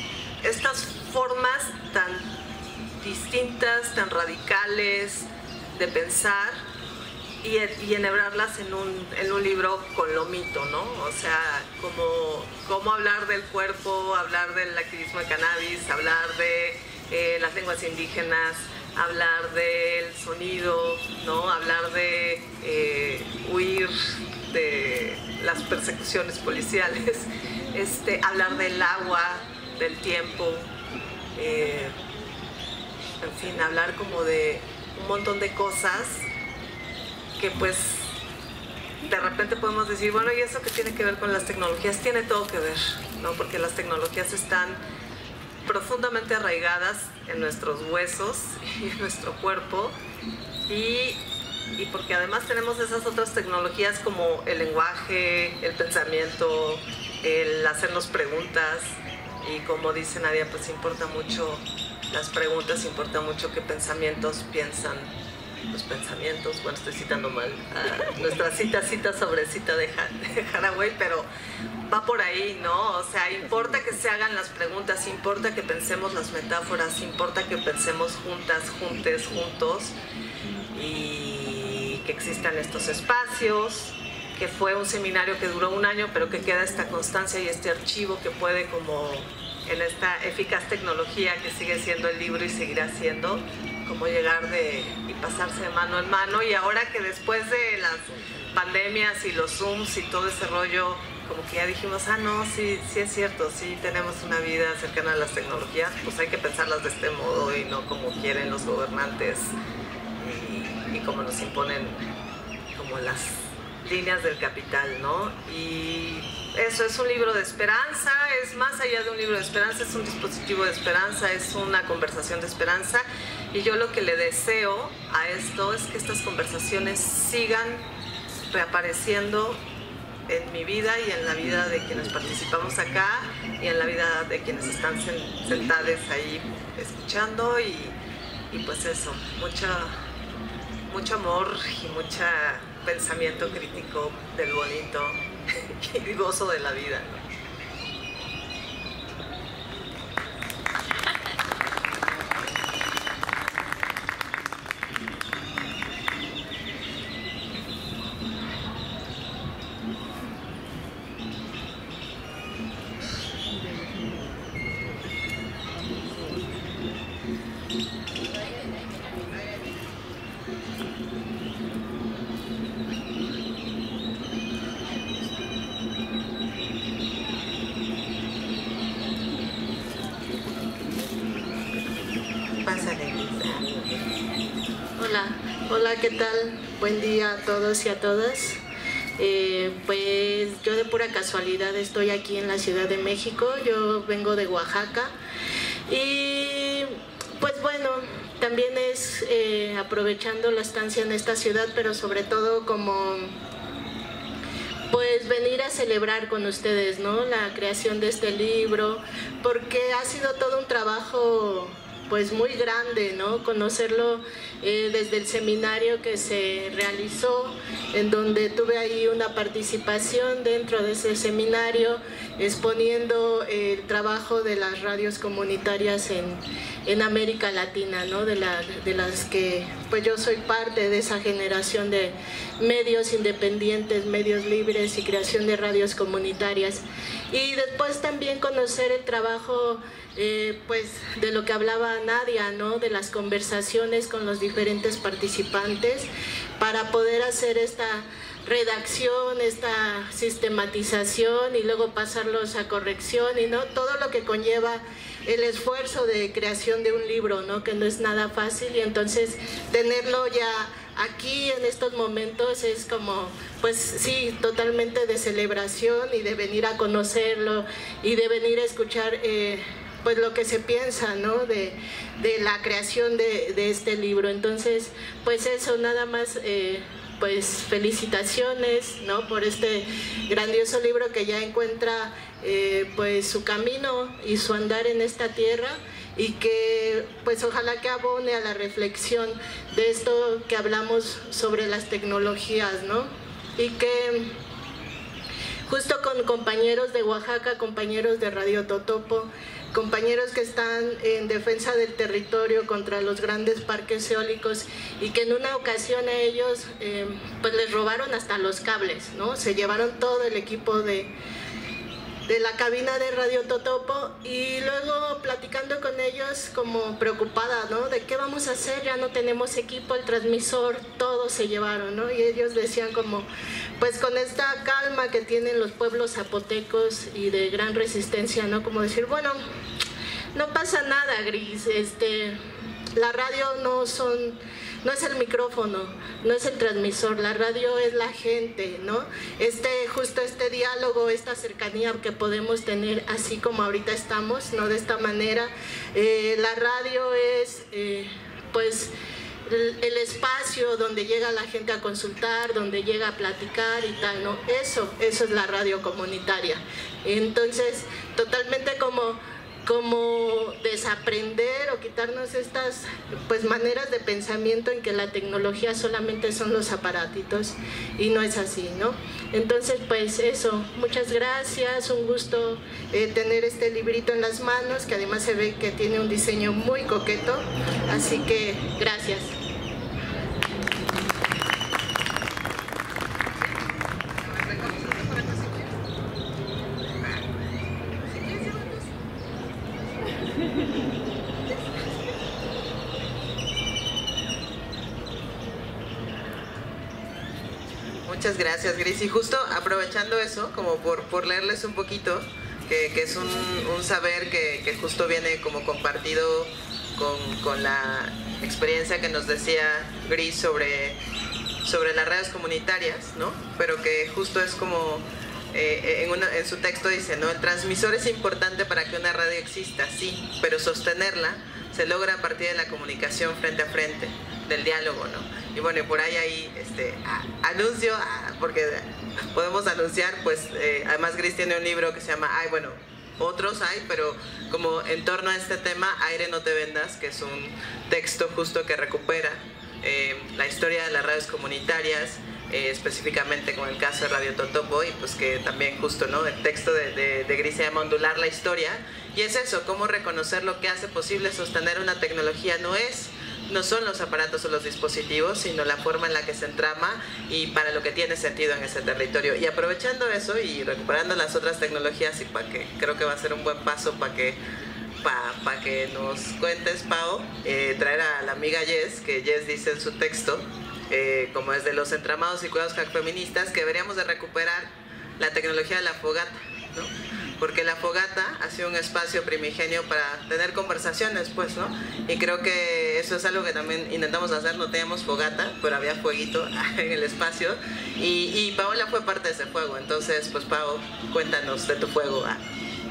estas formas tan distintas, tan radicales, de pensar y, y enhebrarlas en un, en un libro con lo mito, ¿no? O sea, como, como hablar del cuerpo, hablar del activismo de cannabis, hablar de eh, las lenguas indígenas, hablar del sonido, ¿no? Hablar de eh, huir de las persecuciones policiales, este, hablar del agua, del tiempo, eh, en fin, hablar como de un montón de cosas que pues de repente podemos decir, bueno, ¿y eso qué tiene que ver con las tecnologías? Tiene todo que ver, ¿no? Porque las tecnologías están profundamente arraigadas en nuestros huesos y en nuestro cuerpo y, y porque además tenemos esas otras tecnologías como el lenguaje, el pensamiento, el hacernos preguntas y como dice Nadia, pues importa mucho las preguntas, importa mucho qué pensamientos piensan los pensamientos. Bueno, estoy citando mal uh, nuestra cita, cita sobre cita de, de Haraway, pero va por ahí, ¿no? O sea, importa que se hagan las preguntas, importa que pensemos las metáforas, importa que pensemos juntas, juntes, juntos y que existan estos espacios, que fue un seminario que duró un año, pero que queda esta constancia y este archivo que puede como en esta eficaz tecnología que sigue siendo el libro y seguirá siendo, como llegar de, y pasarse de mano en mano. Y ahora que después de las pandemias y los Zooms y todo ese rollo, como que ya dijimos, ah, no, sí, sí es cierto, sí tenemos una vida cercana a las tecnologías, pues hay que pensarlas de este modo y no como quieren los gobernantes y, y como nos imponen como las líneas del capital, ¿no? Y eso es un libro de esperanza, es más allá de un libro de esperanza, es un dispositivo de esperanza, es una conversación de esperanza y yo lo que le deseo a esto es que estas conversaciones sigan reapareciendo en mi vida y en la vida de quienes participamos acá y en la vida de quienes están sentados ahí escuchando y, y pues eso, mucha, mucho amor y mucha pensamiento crítico del bonito y gozo de la vida, ¿no? Hola, hola, ¿qué tal? Buen día a todos y a todas. Eh, pues yo de pura casualidad estoy aquí en la Ciudad de México, yo vengo de Oaxaca y pues bueno, también es eh, aprovechando la estancia en esta ciudad, pero sobre todo como pues venir a celebrar con ustedes, ¿no? La creación de este libro, porque ha sido todo un trabajo pues muy grande, ¿no? Conocerlo eh, desde el seminario que se realizó, en donde tuve ahí una participación dentro de ese seminario, exponiendo el trabajo de las radios comunitarias en, en América Latina, ¿no? De, la, de las que pues yo soy parte de esa generación de medios independientes, medios libres y creación de radios comunitarias. Y después también conocer el trabajo Eh, pues de lo que hablaba Nadia, ¿no? De las conversaciones con los diferentes participantes para poder hacer esta redacción, esta sistematización y luego pasarlos a corrección y no todo lo que conlleva el esfuerzo de creación de un libro, ¿no? Que no es nada fácil y entonces tenerlo ya aquí en estos momentos es como, pues sí, totalmente de celebración y de venir a conocerlo y de venir a escuchar eh, pues lo que se piensa, ¿no? de, de la creación de, de este libro. Entonces, pues eso, nada más, eh, pues felicitaciones, ¿no? Por este grandioso libro que ya encuentra eh, pues su camino y su andar en esta tierra y que pues ojalá que abone a la reflexión de esto que hablamos sobre las tecnologías, ¿no? Y que justo con compañeros de Oaxaca, compañeros de Radio Totopo, compañeros que están en defensa del territorio contra los grandes parques eólicos y que en una ocasión a ellos eh, pues les robaron hasta los cables, ¿no? Se llevaron todo el equipo de, de la cabina de Radio Totopo, y luego platicando con ellos como preocupada, ¿no? De qué vamos a hacer, ya no tenemos equipo, el transmisor, todo se llevaron, ¿no? Y ellos decían como, pues con esta calma que tienen los pueblos zapotecos y de gran resistencia, ¿no? Como decir, bueno, no pasa nada, Gris, este, la radio no son, no es el micrófono, no es el transmisor, la radio es la gente, ¿no? Este, justo este diálogo, esta cercanía que podemos tener así como ahorita estamos, ¿no? De esta manera, eh, la radio es, eh, pues, el, el espacio donde llega la gente a consultar, donde llega a platicar y tal, ¿no? Eso, eso es la radio comunitaria. Entonces, totalmente como... como desaprender o quitarnos estas pues maneras de pensamiento en que la tecnología solamente son los aparatitos, y no es así, ¿no? Entonces pues eso, muchas gracias, un gusto eh, tener este librito en las manos, que además se ve que tiene un diseño muy coqueto, así que gracias. Muchas gracias, Gris. Y justo aprovechando eso, como por, por leerles un poquito, que, que es un, un saber que, que justo viene como compartido con, con la experiencia que nos decía Gris sobre, sobre las redes comunitarias, ¿no? Pero que justo es como, eh, en, una, en su texto dice, ¿no? El transmisor es importante para que una radio exista, sí, pero sostenerla se logra a partir de la comunicación frente a frente, del diálogo, ¿no? Y bueno, por ahí hay este, a, anuncio, a, porque podemos anunciar, pues, eh, además Gris tiene un libro que se llama, ay, bueno, otros hay, pero como en torno a este tema, Aire no te vendas, que es un texto justo que recupera eh, la historia de las radios comunitarias, eh, específicamente con el caso de Radio Totopo, y pues que también justo, ¿no? El texto de, de, de Gris se llama Ondular la historia, y es eso, cómo reconocer lo que hace posible sostener una tecnología. No es, no son los aparatos o los dispositivos, sino la forma en la que se entrama y para lo que tiene sentido en ese territorio. Y aprovechando eso y recuperando las otras tecnologías, y para que creo que va a ser un buen paso para que para pa que nos cuentes, Pau, eh, traer a la amiga Jess, que Jess dice en su texto, eh, como desde los entramados y cuidados feministas, que deberíamos de recuperar la tecnología de la fogata, ¿no? Porque la fogata ha sido un espacio primigenio para tener conversaciones, pues, ¿no? Y creo que eso es algo que también intentamos hacer. No teníamos fogata, pero había fueguito en el espacio, y, y Paola fue parte de ese fuego. Entonces, pues, Pao, cuéntanos de tu fuego. Ah.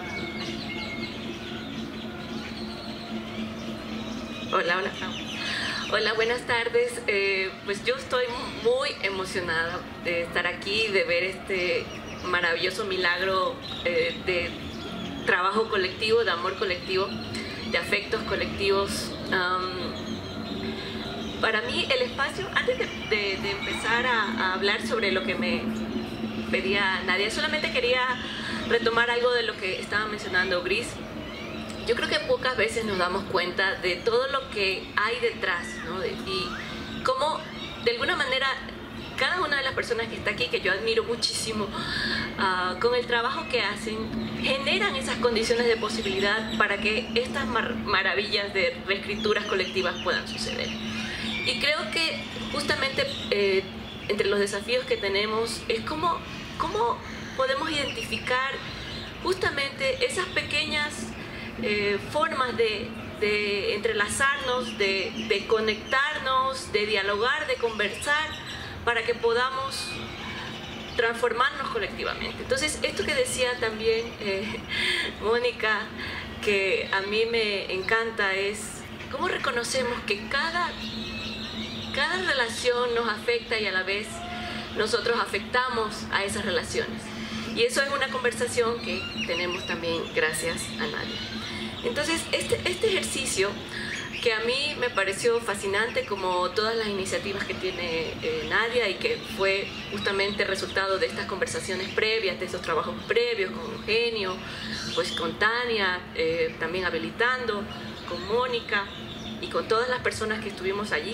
Hola, hola. Hola, buenas tardes. Eh, pues yo estoy muy emocionada de estar aquí, de ver este maravilloso milagro eh, de trabajo colectivo, de amor colectivo, de afectos colectivos. Um, para mí el espacio, antes de, de, de empezar a, a hablar sobre lo que me pedía Nadia, solamente quería retomar algo de lo que estaba mencionando Gris. Yo creo que pocas veces nos damos cuenta de todo lo que hay detrás, ¿no? De, y cómo de alguna manera cada una de las personas que está aquí, que yo admiro muchísimo, uh, con el trabajo que hacen, generan esas condiciones de posibilidad para que estas mar maravillas de reescrituras colectivas puedan suceder. Y creo que justamente eh, entre los desafíos que tenemos es cómo, cómo podemos identificar justamente esas pequeñas eh, formas de, de entrelazarnos, de, de conectarnos, de dialogar, de conversar, para que podamos transformarnos colectivamente. Entonces, esto que decía también eh, Mónica, que a mí me encanta, es cómo reconocemos que cada, cada relación nos afecta y a la vez nosotros afectamos a esas relaciones. Y eso es una conversación que tenemos también gracias a Nadia. Entonces, este, este ejercicio que a mí me pareció fascinante, como todas las iniciativas que tiene eh, Nadia, y que fue justamente resultado de estas conversaciones previas, de esos trabajos previos con Eugenio, pues con Tania, eh, también habilitando, con Mónica y con todas las personas que estuvimos allí.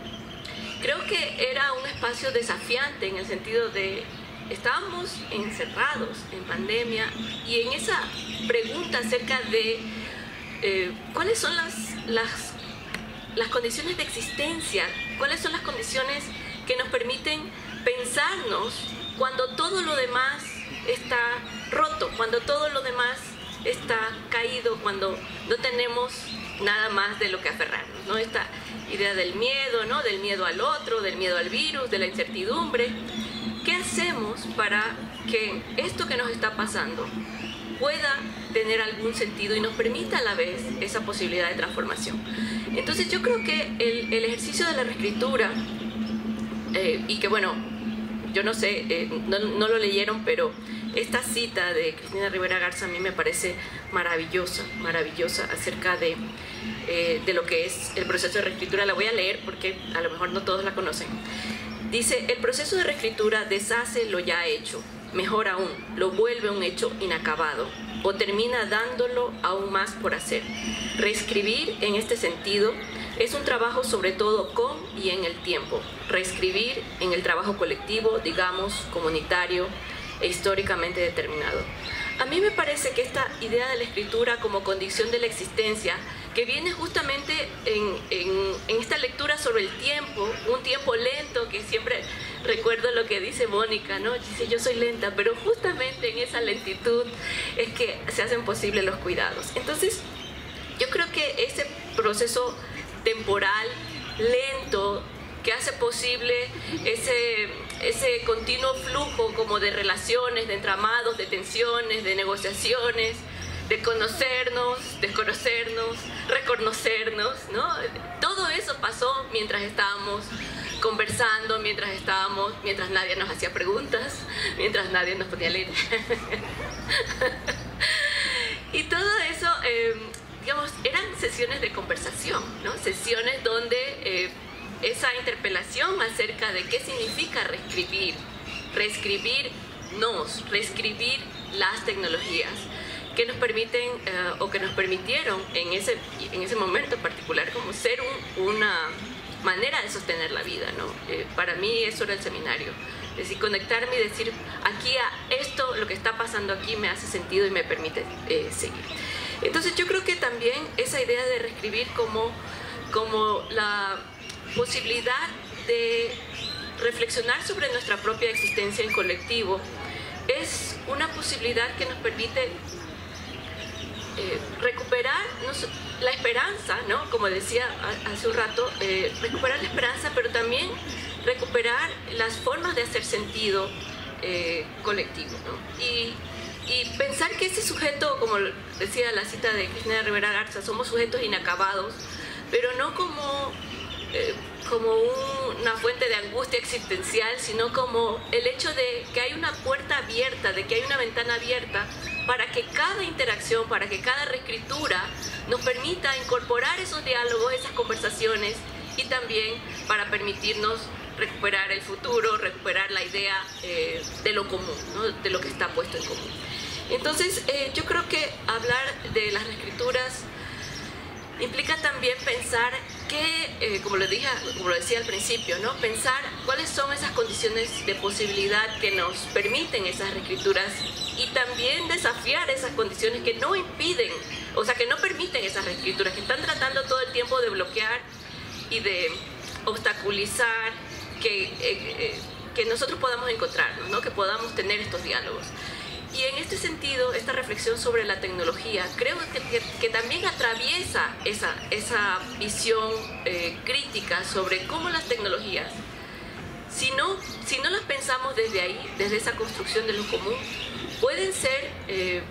Creo que era un espacio desafiante en el sentido de estábamos encerrados en pandemia, y en esa pregunta acerca de eh, cuáles son las, las, las condiciones de existencia, cuáles son las condiciones que nos permiten pensarnos cuando todo lo demás está roto, cuando todo lo demás está caído, cuando no tenemos nada más de lo que aferrarnos, ¿no? Esta idea del miedo, ¿no? Del miedo al otro, del miedo al virus, de la incertidumbre. ¿Qué hacemos para que esto que nos está pasando pueda tener algún sentido y nos permita a la vez esa posibilidad de transformación? Entonces yo creo que el, el ejercicio de la reescritura, eh, y que bueno, yo no sé, eh, no, no lo leyeron, pero esta cita de Cristina Rivera Garza a mí me parece maravillosa, maravillosa acerca de, eh, de lo que es el proceso de reescritura. La voy a leer porque a lo mejor no todos la conocen. Dice: el proceso de reescritura deshace lo ya hecho, mejor aún, lo vuelve un hecho inacabado o termina dándolo aún más por hacer. Reescribir, en este sentido, es un trabajo sobre todo con y en el tiempo. Reescribir en el trabajo colectivo, digamos, comunitario e históricamente determinado. A mí me parece que esta idea de la escritura como condición de la existencia, que viene justamente en, en, en esta lectura sobre el tiempo, un tiempo lento, que siempre recuerdo lo que dice Mónica, ¿no? Dice: yo soy lenta, pero justamente en esa lentitud es que se hacen posibles los cuidados. Entonces, yo creo que ese proceso temporal, lento, que hace posible ese, ese continuo flujo como de relaciones, de entramados, de tensiones, de negociaciones, de conocernos, desconocernos, reconocernos, ¿no? Todo eso pasó mientras estábamos conversando, mientras estábamos, mientras nadie nos hacía preguntas, mientras nadie nos ponía a leer. Y todo eso, eh, digamos, eran sesiones de conversación, ¿no? Sesiones donde eh, esa interpelación acerca de qué significa reescribir, reescribirnos, reescribir las tecnologías que nos permiten eh, o que nos permitieron en ese, en ese momento en particular como ser un, una manera de sostener la vida, ¿no? Eh, para mí eso era el seminario, es decir, conectarme y decir: aquí a esto, lo que está pasando aquí me hace sentido y me permite eh, seguir. Entonces yo creo que también esa idea de reescribir como, como la posibilidad de reflexionar sobre nuestra propia existencia en colectivo es una posibilidad que nos permite eh, recuperar nos, la esperanza, ¿no? Como decía hace un rato, eh, recuperar la esperanza, pero también recuperar las formas de hacer sentido eh, colectivo, ¿no? Y, y pensar que ese sujeto, como decía la cita de Cristina Rivera Garza, somos sujetos inacabados, pero no como Eh, como un, una fuente de angustia existencial, sino como el hecho de que hay una puerta abierta, de que hay una ventana abierta para que cada interacción, para que cada reescritura nos permita incorporar esos diálogos, esas conversaciones, y también para permitirnos recuperar el futuro, recuperar la idea eh, de lo común, ¿no? De lo que está puesto en común. Entonces, eh, yo creo que hablar de las reescrituras implica también pensar que, eh, como lo dije, como lo decía al principio, ¿no? Pensar cuáles son esas condiciones de posibilidad que nos permiten esas reescrituras, y también desafiar esas condiciones que no impiden, o sea, que no permiten esas reescrituras, que están tratando todo el tiempo de bloquear y de obstaculizar que, eh, eh, que nosotros podamos encontrarnos, ¿no? Que podamos tener estos diálogos. Y en este sentido, esta reflexión sobre la tecnología creo que, que, que también atraviesa esa, esa visión eh, crítica sobre cómo las tecnologías, si no, si no las pensamos desde ahí, desde esa construcción de lo común, pueden ser eh,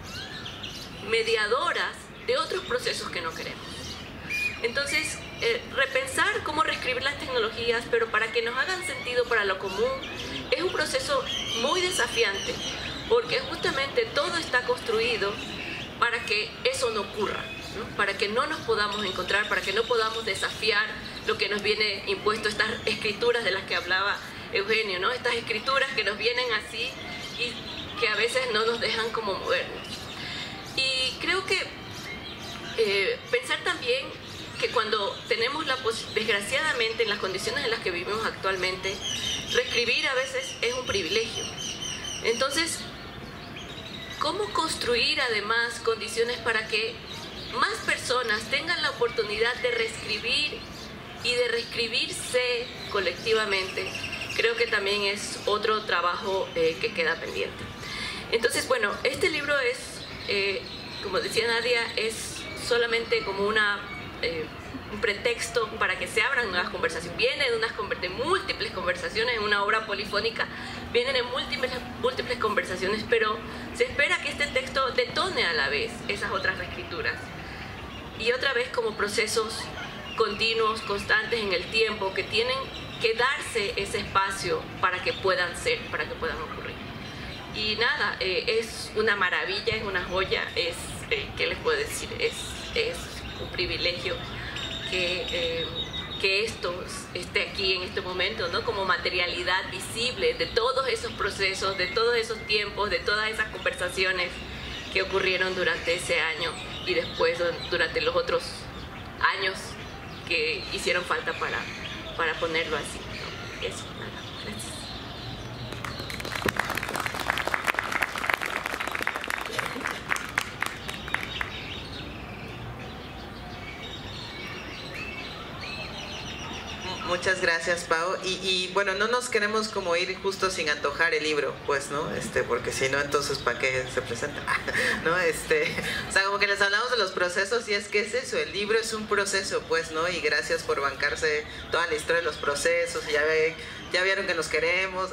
mediadoras de otros procesos que no queremos. Entonces, eh, repensar cómo reescribir las tecnologías, pero para que nos hagan sentido para lo común, es un proceso muy desafiante, porque justamente todo está construido para que eso no ocurra, ¿no? Para que no nos podamos encontrar, para que no podamos desafiar lo que nos viene impuesto, estas escrituras de las que hablaba Eugenio, ¿no? Estas escrituras que nos vienen así y que a veces no nos dejan como movernos. Y creo que eh, pensar también que cuando tenemos la posibilidad, desgraciadamente en las condiciones en las que vivimos actualmente, reescribir a veces es un privilegio. Entonces, ¿cómo construir además condiciones para que más personas tengan la oportunidad de reescribir y de reescribirse colectivamente? Creo que también es otro trabajo eh, que queda pendiente. Entonces, bueno, este libro es, eh, como decía Nadia, es solamente como una, eh, un pretexto para que se abran nuevas conversaciones. Viene de, unas, de múltiples conversaciones, en una obra polifónica, vienen de múltiples, múltiples conversaciones, pero se espera que este texto detone a la vez esas otras reescrituras. Y otra vez como procesos continuos, constantes en el tiempo, que tienen que darse ese espacio para que puedan ser, para que puedan ocurrir. Y nada, eh, es una maravilla, es una joya, es, eh, ¿qué les puedo decir? Es, es un privilegio que, eh, que esto esté aquí en este momento, ¿no? Como materialidad visible de todos esos procesos, de todos esos tiempos, de todas esas conversaciones que ocurrieron durante ese año y después durante los otros años que hicieron falta para, para ponerlo así, ¿no? Eso, nada, gracias. Muchas gracias, Pau. Y, y bueno, no nos queremos como ir justo sin antojar el libro, pues, ¿no? Este, porque si no, entonces, ¿para qué se presenta? ¿No? Este, o sea, como que les hablamos de los procesos y es que es eso, el libro es un proceso, pues, ¿no? Y gracias por bancarse toda la historia de los procesos. Y ya, ve, ya vieron que nos queremos,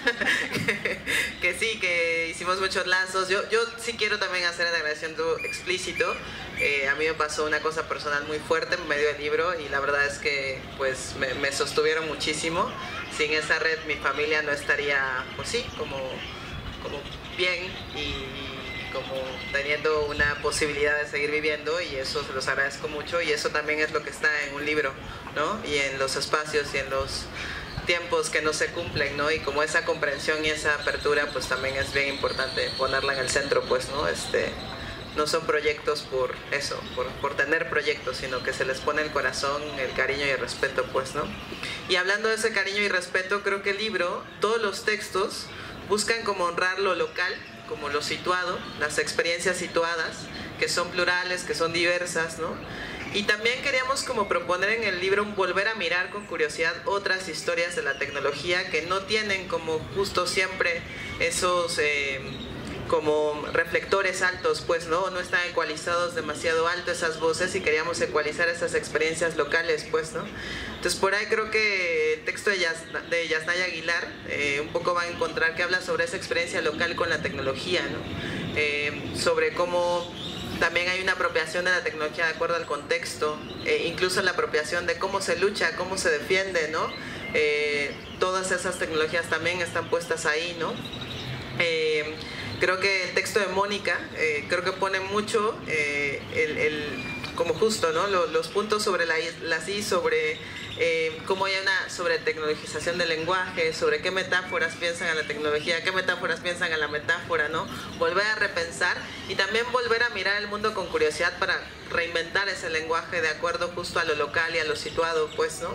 que, que sí, que hicimos muchos lazos. Yo, yo sí quiero también hacer el agradecimiento explícito. Eh, a mí me pasó una cosa personal muy fuerte en medio del libro y la verdad es que pues me, me sostuvieron muchísimo. Sin esa red mi familia no estaría, pues sí, como, como bien y como teniendo una posibilidad de seguir viviendo, y eso se los agradezco mucho, y eso también es lo que está en un libro, ¿no? Y en los espacios y en los tiempos que no se cumplen, ¿no? Y como esa comprensión y esa apertura pues también es bien importante ponerla en el centro, pues, ¿no? Este... No son proyectos por eso, por, por tener proyectos, sino que se les pone el corazón, el cariño y el respeto, pues, ¿no? Y hablando de ese cariño y respeto, creo que el libro, todos los textos buscan como honrar lo local, como lo situado, las experiencias situadas, que son plurales, que son diversas, ¿no? Y también queríamos como proponer en el libro volver a mirar con curiosidad otras historias de la tecnología que no tienen como justo siempre esos... Eh, como reflectores altos, pues, ¿no? No están ecualizados demasiado alto esas voces y queríamos ecualizar esas experiencias locales, pues, ¿no? Entonces, por ahí creo que el texto de, Yas, de Yasnaya Aguilar eh, un poco van a encontrar que habla sobre esa experiencia local con la tecnología, ¿no? Eh, sobre cómo también hay una apropiación de la tecnología de acuerdo al contexto, eh, incluso la apropiación de cómo se lucha, cómo se defiende, ¿no? Eh, todas esas tecnologías también están puestas ahí, ¿no? Eh, Creo que el texto de Mónica, eh, creo que pone mucho eh, el, el, como justo, ¿no? Los, los puntos sobre la, las I, sobre eh, cómo hay una sobre tecnologización del lenguaje, sobre qué metáforas piensan a la tecnología, qué metáforas piensan a la metáfora, ¿no? Volver a repensar y también volver a mirar el mundo con curiosidad para reinventar ese lenguaje de acuerdo justo a lo local y a lo situado, pues, ¿no?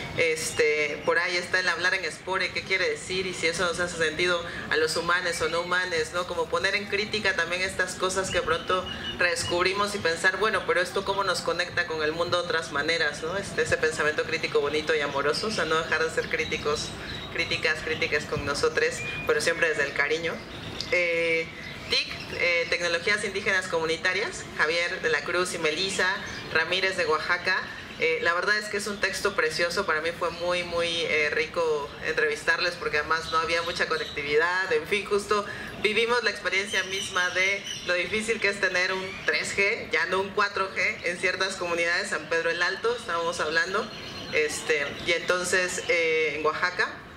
Este, por ahí está el hablar en espore, qué quiere decir y si eso nos hace sentido a los humanos o no humanos, ¿no? Como poner en crítica también estas cosas que pronto redescubrimos y pensar, bueno, pero esto cómo nos conecta con el mundo de otras maneras, ¿no? Este, ese pensamiento crítico bonito y amoroso, o sea, no dejar de ser críticos, críticas, críticas con nosotros, pero siempre desde el cariño. Eh, T I C, eh, Tecnologías Indígenas Comunitarias, Javier de la Cruz y Melissa Ramírez de Oaxaca. Eh, la verdad es que es un texto precioso, para mí fue muy muy eh, rico entrevistarles porque además no había mucha conectividad, en fin, justo vivimos la experiencia misma de lo difícil que es tener un tres G, ya no un cuatro G en ciertas comunidades, San Pedro el Alto estábamos hablando, este, y entonces eh, en Oaxaca.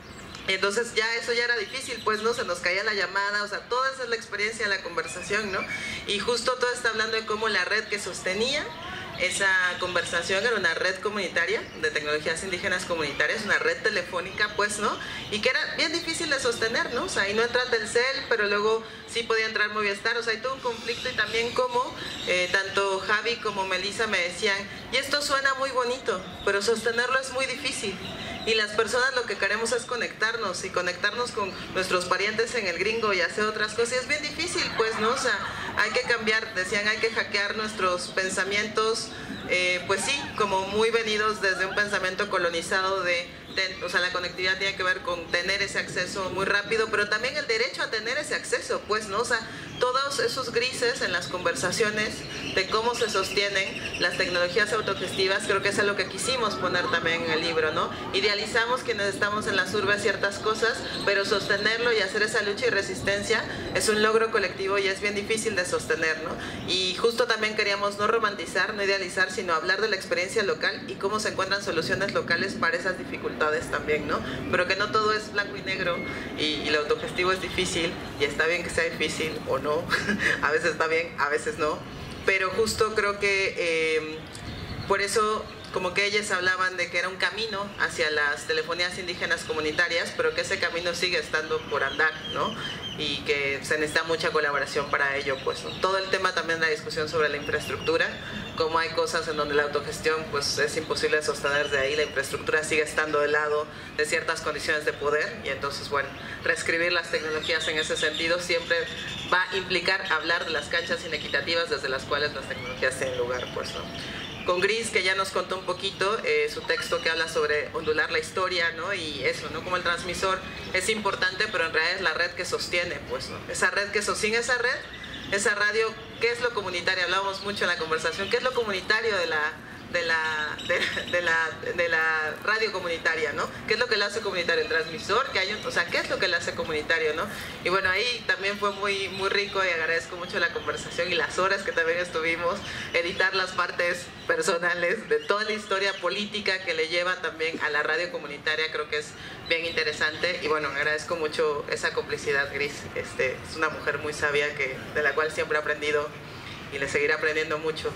Entonces ya eso ya era difícil, pues, ¿no? Se nos caía la llamada, o sea, toda esa es la experiencia de la conversación, ¿no? Y justo todo está hablando de cómo la red que sostenía esa conversación era una red comunitaria de tecnologías indígenas comunitarias, una red telefónica, pues, ¿no? Y que era bien difícil de sostener, ¿no? O sea, ahí no entra Telcel, pero luego sí podía entrar Movistar, o sea, hay todo un conflicto y también como eh, tanto Javi como Melissa me decían, y esto suena muy bonito, pero sostenerlo es muy difícil. Y las personas lo que queremos es conectarnos y conectarnos con nuestros parientes en el gringo y hacer otras cosas. Y es bien difícil, pues, ¿no? O sea, hay que cambiar, decían, hay que hackear nuestros pensamientos, eh, pues sí, como muy venidos desde un pensamiento colonizado de, de, o sea, la conectividad tiene que ver con tener ese acceso muy rápido, pero también el derecho a tener ese acceso, pues, ¿no? O sea, todos esos grises en las conversaciones de cómo se sostienen las tecnologías autogestivas, creo que es lo que quisimos poner también en el libro, ¿no? Idealizamos quienes estamos en las urbes ciertas cosas, pero sostenerlo y hacer esa lucha y resistencia es un logro colectivo y es bien difícil de sostener, ¿no? Y justo también queríamos no romantizar, no idealizar, sino hablar de la experiencia local y cómo se encuentran soluciones locales para esas dificultades también, ¿no? Pero que no todo es blanco y negro y, y lo autogestivo es difícil y está bien que sea difícil o no, a veces está bien, a veces no, pero justo creo que eh, por eso como que ellas hablaban de que era un camino hacia las telefonías indígenas comunitarias, pero que ese camino sigue estando por andar, ¿no? Y que se necesita mucha colaboración para ello, pues, ¿no? Todo el tema también de la discusión sobre la infraestructura, como hay cosas en donde la autogestión pues es imposible sostener de ahí, la infraestructura sigue estando del lado de ciertas condiciones de poder y entonces, bueno, reescribir las tecnologías en ese sentido siempre va a implicar hablar de las canchas inequitativas desde las cuales las tecnologías tienen lugar, pues, ¿no? Con Gris, que ya nos contó un poquito, eh, su texto que habla sobre ondular la historia, ¿no? Y eso, ¿no? Como el transmisor es importante, pero en realidad es la red que sostiene, pues, ¿no? Esa red que sostiene esa red, esa radio, ¿qué es lo comunitario? Hablábamos mucho en la conversación, ¿qué es lo comunitario de la, de la, de, de la, de la radio comunitaria, ¿no? ¿Qué es lo que le hace comunitario? El transmisor, que hay un, o sea, ¿qué es lo que le hace comunitario, ¿no? Y bueno, ahí también fue muy, muy rico y agradezco mucho la conversación y las horas que también estuvimos, editar las partes personales de toda la historia política que le lleva también a la radio comunitaria, creo que es bien interesante y bueno, agradezco mucho esa complicidad, Gris, este, es una mujer muy sabia que, de la cual siempre he aprendido y le seguiré aprendiendo mucho.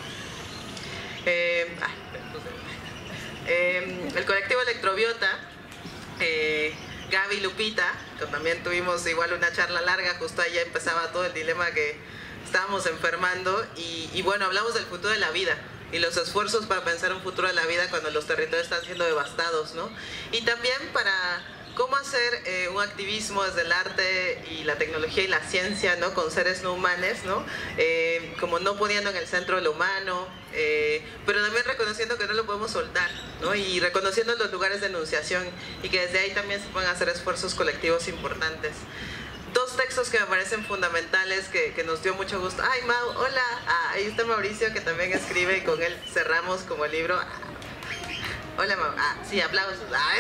Eh, eh, el colectivo Electrobiota, eh, Gaby, Lupita, que también tuvimos igual una charla larga, justo ahí ya empezaba todo el dilema que estábamos enfermando y, y bueno, hablamos del futuro de la vida y los esfuerzos para pensar un futuro de la vida cuando los territorios están siendo devastados, ¿no? Y también para cómo hacer eh, un activismo desde el arte y la tecnología y la ciencia, ¿no? Con seres no humanos, ¿no? Eh, como no poniendo en el centro lo humano, eh, pero también reconociendo que no lo podemos soltar, ¿no? Y reconociendo los lugares de enunciación y que desde ahí también se pueden hacer esfuerzos colectivos importantes. Dos textos que me parecen fundamentales, que, que nos dio mucho gusto. Ay, Mau, hola. Ah, ahí está Mauricio, que también escribe y con él cerramos como el libro. Hola, Mau. Ah, sí, aplausos. Ah,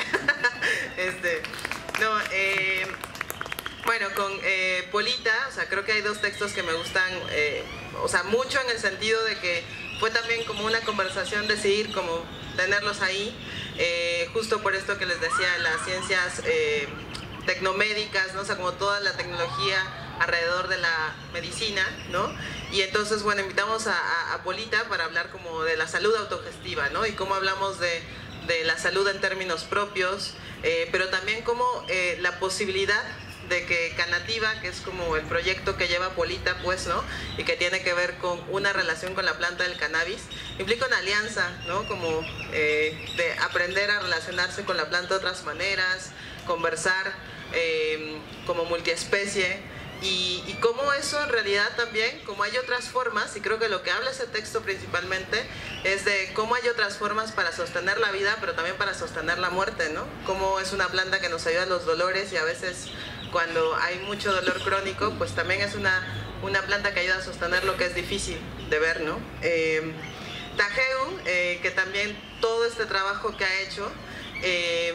este, no, eh, bueno, con eh, Polita, o sea, creo que hay dos textos que me gustan, eh, o sea, mucho en el sentido de que fue también como una conversación decidir como tenerlos ahí, eh, justo por esto que les decía, las ciencias eh, tecnomédicas, ¿no? O sea, como toda la tecnología alrededor de la medicina, ¿no? Y entonces, bueno, invitamos a, a, a Polita para hablar como de la salud autogestiva, ¿no? Y cómo hablamos de, de la salud en términos propios, eh, pero también como eh, la posibilidad de que Canativa, que es como el proyecto que lleva Polita, pues, ¿no? Y que tiene que ver con una relación con la planta del cannabis, implica una alianza, ¿no? Como eh, de aprender a relacionarse con la planta de otras maneras, conversar eh, como multiespecie, y, y cómo eso en realidad también, como hay otras formas, y creo que lo que habla ese texto principalmente es de cómo hay otras formas para sostener la vida, pero también para sostener la muerte, ¿no? Cómo es una planta que nos ayuda a los dolores y a veces cuando hay mucho dolor crónico, pues también es una, una planta que ayuda a sostener lo que es difícil de ver, ¿no? Eh, Tajeun, eh, que también todo este trabajo que ha hecho, eh,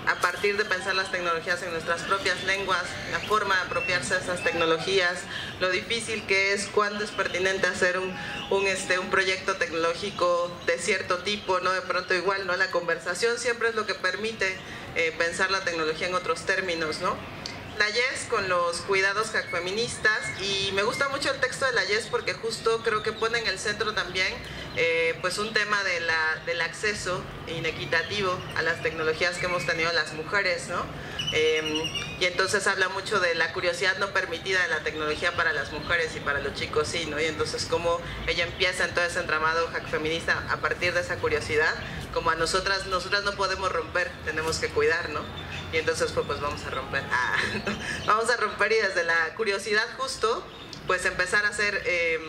a partir de pensar las tecnologías en nuestras propias lenguas, la forma de apropiarse de esas tecnologías, lo difícil que es, cuándo es pertinente hacer un, un, este, un proyecto tecnológico de cierto tipo, ¿no? De pronto igual, ¿no? La conversación siempre es lo que permite eh, pensar la tecnología en otros términos, ¿no? La Yes con los cuidados feministas, y me gusta mucho el texto de la Yes porque justo creo que pone en el centro también eh, pues un tema de la, del acceso inequitativo a las tecnologías que hemos tenido las mujeres, ¿no? Eh, y entonces habla mucho de la curiosidad no permitida de la tecnología para las mujeres y para los chicos sí, ¿no? Y entonces cómo ella empieza en todo ese entramado feminista a partir de esa curiosidad, como a nosotras, nosotras no podemos romper, tenemos que cuidar, ¿no? Y entonces pues, pues vamos a romper, ah, vamos a romper y desde la curiosidad justo, pues empezar a hacer eh,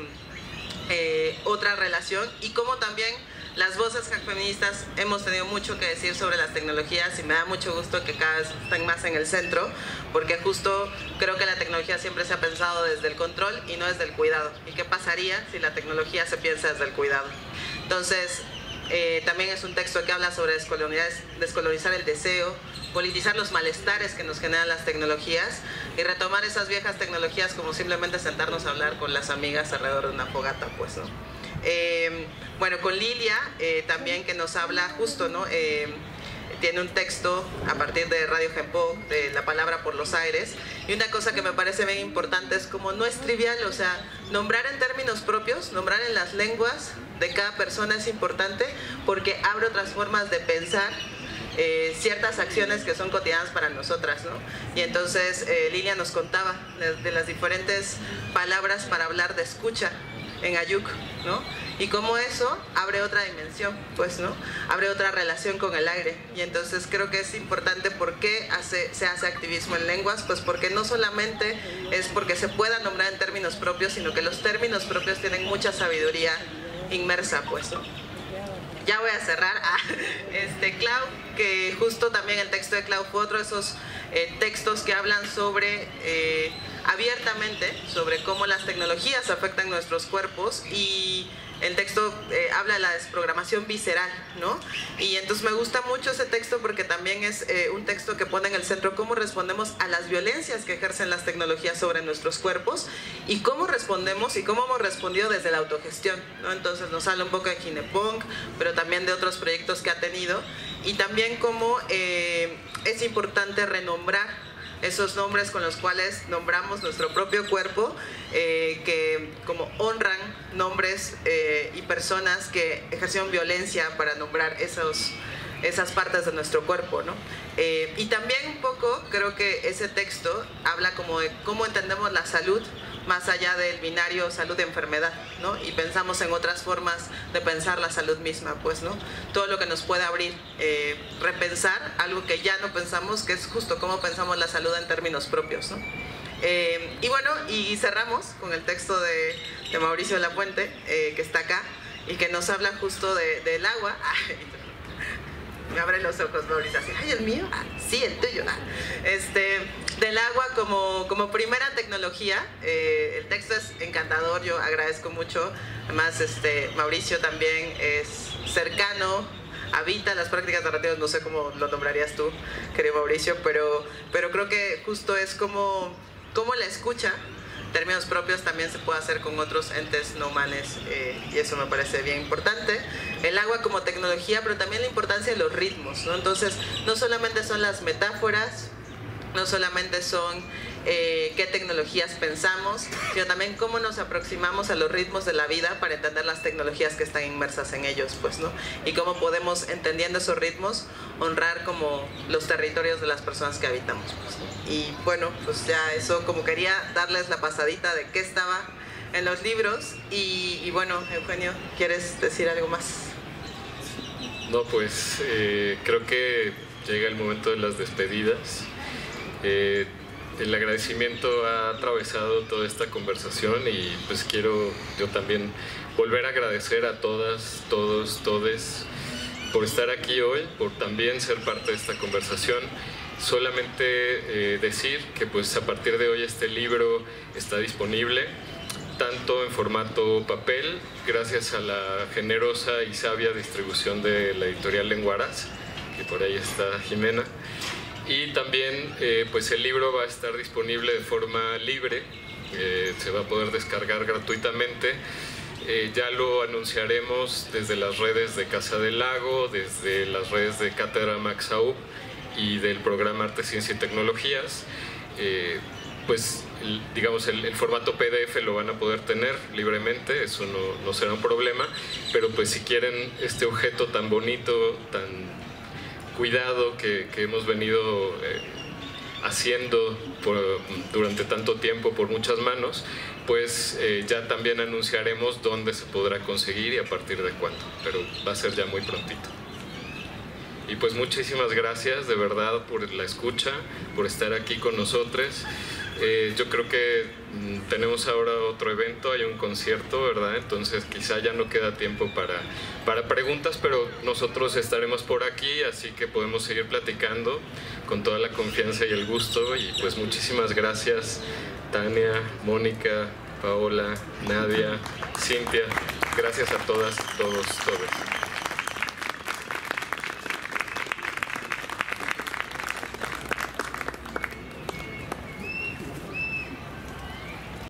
eh, otra relación, y como también las voces feministas hemos tenido mucho que decir sobre las tecnologías, y me da mucho gusto que cada vez estén más en el centro, porque justo creo que la tecnología siempre se ha pensado desde el control y no desde el cuidado. ¿Y qué pasaría si la tecnología se piensa desde el cuidado? Entonces, eh, también es un texto que habla sobre descolonizar, descolonizar el deseo, politizar los malestares que nos generan las tecnologías y retomar esas viejas tecnologías como simplemente sentarnos a hablar con las amigas alrededor de una fogata, pues, ¿no? Eh, bueno, con Lilia eh, también, que nos habla justo, ¿no? Eh, tiene un texto a partir de Radio Genpo, de La Palabra por los Aires, y una cosa que me parece bien importante es como no es trivial, o sea, nombrar en términos propios, nombrar en las lenguas de cada persona es importante porque abre otras formas de pensar Eh, ciertas acciones que son cotidianas para nosotras, ¿no? Y entonces eh, Lilia nos contaba de, de las diferentes palabras para hablar de escucha en Ayuk, ¿no? Y cómo eso abre otra dimensión, pues, ¿no? Abre otra relación con el aire. Y entonces creo que es importante. ¿Por qué hace, se hace activismo en lenguas? Pues porque no solamente es porque se pueda nombrar en términos propios, sino que los términos propios tienen mucha sabiduría inmersa, pues, ¿no? Ya voy a cerrar. Ah, este, Clau, que justo también el texto de Clau fue otro de esos eh, textos que hablan sobre, eh, abiertamente, sobre cómo las tecnologías afectan nuestros cuerpos, y el texto eh, habla de la desprogramación visceral, ¿no? Y entonces me gusta mucho ese texto porque también es eh, un texto que pone en el centro cómo respondemos a las violencias que ejercen las tecnologías sobre nuestros cuerpos, y cómo respondemos y cómo hemos respondido desde la autogestión, ¿no? Entonces nos habla un poco de Ginepong, pero también de otros proyectos que ha tenido, y también cómo eh, es importante renombrar esos nombres con los cuales nombramos nuestro propio cuerpo, eh, que como honran nombres eh, y personas que ejercieron violencia para nombrar esos, esas partes de nuestro cuerpo, ¿no? Eh, y también un poco creo que ese texto habla como de cómo entendemos la salud más allá del binario salud-enfermedad, ¿no? Y pensamos en otras formas de pensar la salud misma, pues, ¿no? Todo lo que nos puede abrir, eh, repensar algo que ya no pensamos, que es justo cómo pensamos la salud en términos propios, ¿no? Eh, y bueno, y cerramos con el texto de, de Mauricio Lapuente, eh, que está acá, y que nos habla justo de, del agua. Me abre los ojos Mauricio, así, ay, ¿el mío? Ah, sí, el tuyo. Ah. Este, del agua como, como primera tecnología. Eh, el texto es encantador, yo agradezco mucho. Además, este, Mauricio también es cercano, habita las prácticas narrativas, no sé cómo lo nombrarías tú, querido Mauricio, pero, pero creo que justo es como, como la escucha, términos propios, también se puede hacer con otros entes no humanos, eh, y eso me parece bien importante. El agua como tecnología, pero también la importancia de los ritmos, ¿no? Entonces, no solamente son las metáforas, no solamente son eh, qué tecnologías pensamos, sino también cómo nos aproximamos a los ritmos de la vida para entender las tecnologías que están inmersas en ellos, pues, ¿no? Y cómo podemos, entendiendo esos ritmos, honrar como los territorios de las personas que habitamos, pues, ¿no? Y bueno, pues ya eso, como quería darles la pasadita de qué estaba en los libros. Y, y bueno, Eugenio, ¿quieres decir algo más? No, pues eh, creo que llega el momento de las despedidas. Eh, el agradecimiento ha atravesado toda esta conversación, y pues quiero yo también volver a agradecer a todas, todos, todes por estar aquí hoy, por también ser parte de esta conversación. Solamente eh, decir que pues a partir de hoy este libro está disponible tanto en formato papel, gracias a la generosa y sabia distribución de la editorial Lenguaraz, que por ahí está Jimena, Y también eh, pues el libro va a estar disponible de forma libre, eh, se va a poder descargar gratuitamente. Eh, ya lo anunciaremos desde las redes de Casa del Lago, desde las redes de Cátedra Max A U y del programa Arte, Ciencia y Tecnologías. Eh, pues el, digamos el, el formato P D F lo van a poder tener libremente, eso no, no será un problema, pero pues si quieren este objeto tan bonito, tan cuidado que, que hemos venido eh, haciendo por, durante tanto tiempo por muchas manos, pues eh, ya también anunciaremos dónde se podrá conseguir y a partir de cuándo, pero va a ser ya muy prontito. Y pues muchísimas gracias de verdad por la escucha, por estar aquí con nosotros. Eh, yo creo que mm, tenemos ahora otro evento, hay un concierto, ¿verdad? Entonces quizá ya no queda tiempo para, para preguntas, pero nosotros estaremos por aquí, así que podemos seguir platicando con toda la confianza y el gusto. Y pues muchísimas gracias, Tania, Mónica, Paola, Nadia, Cintia. Gracias a todas, todos, todos.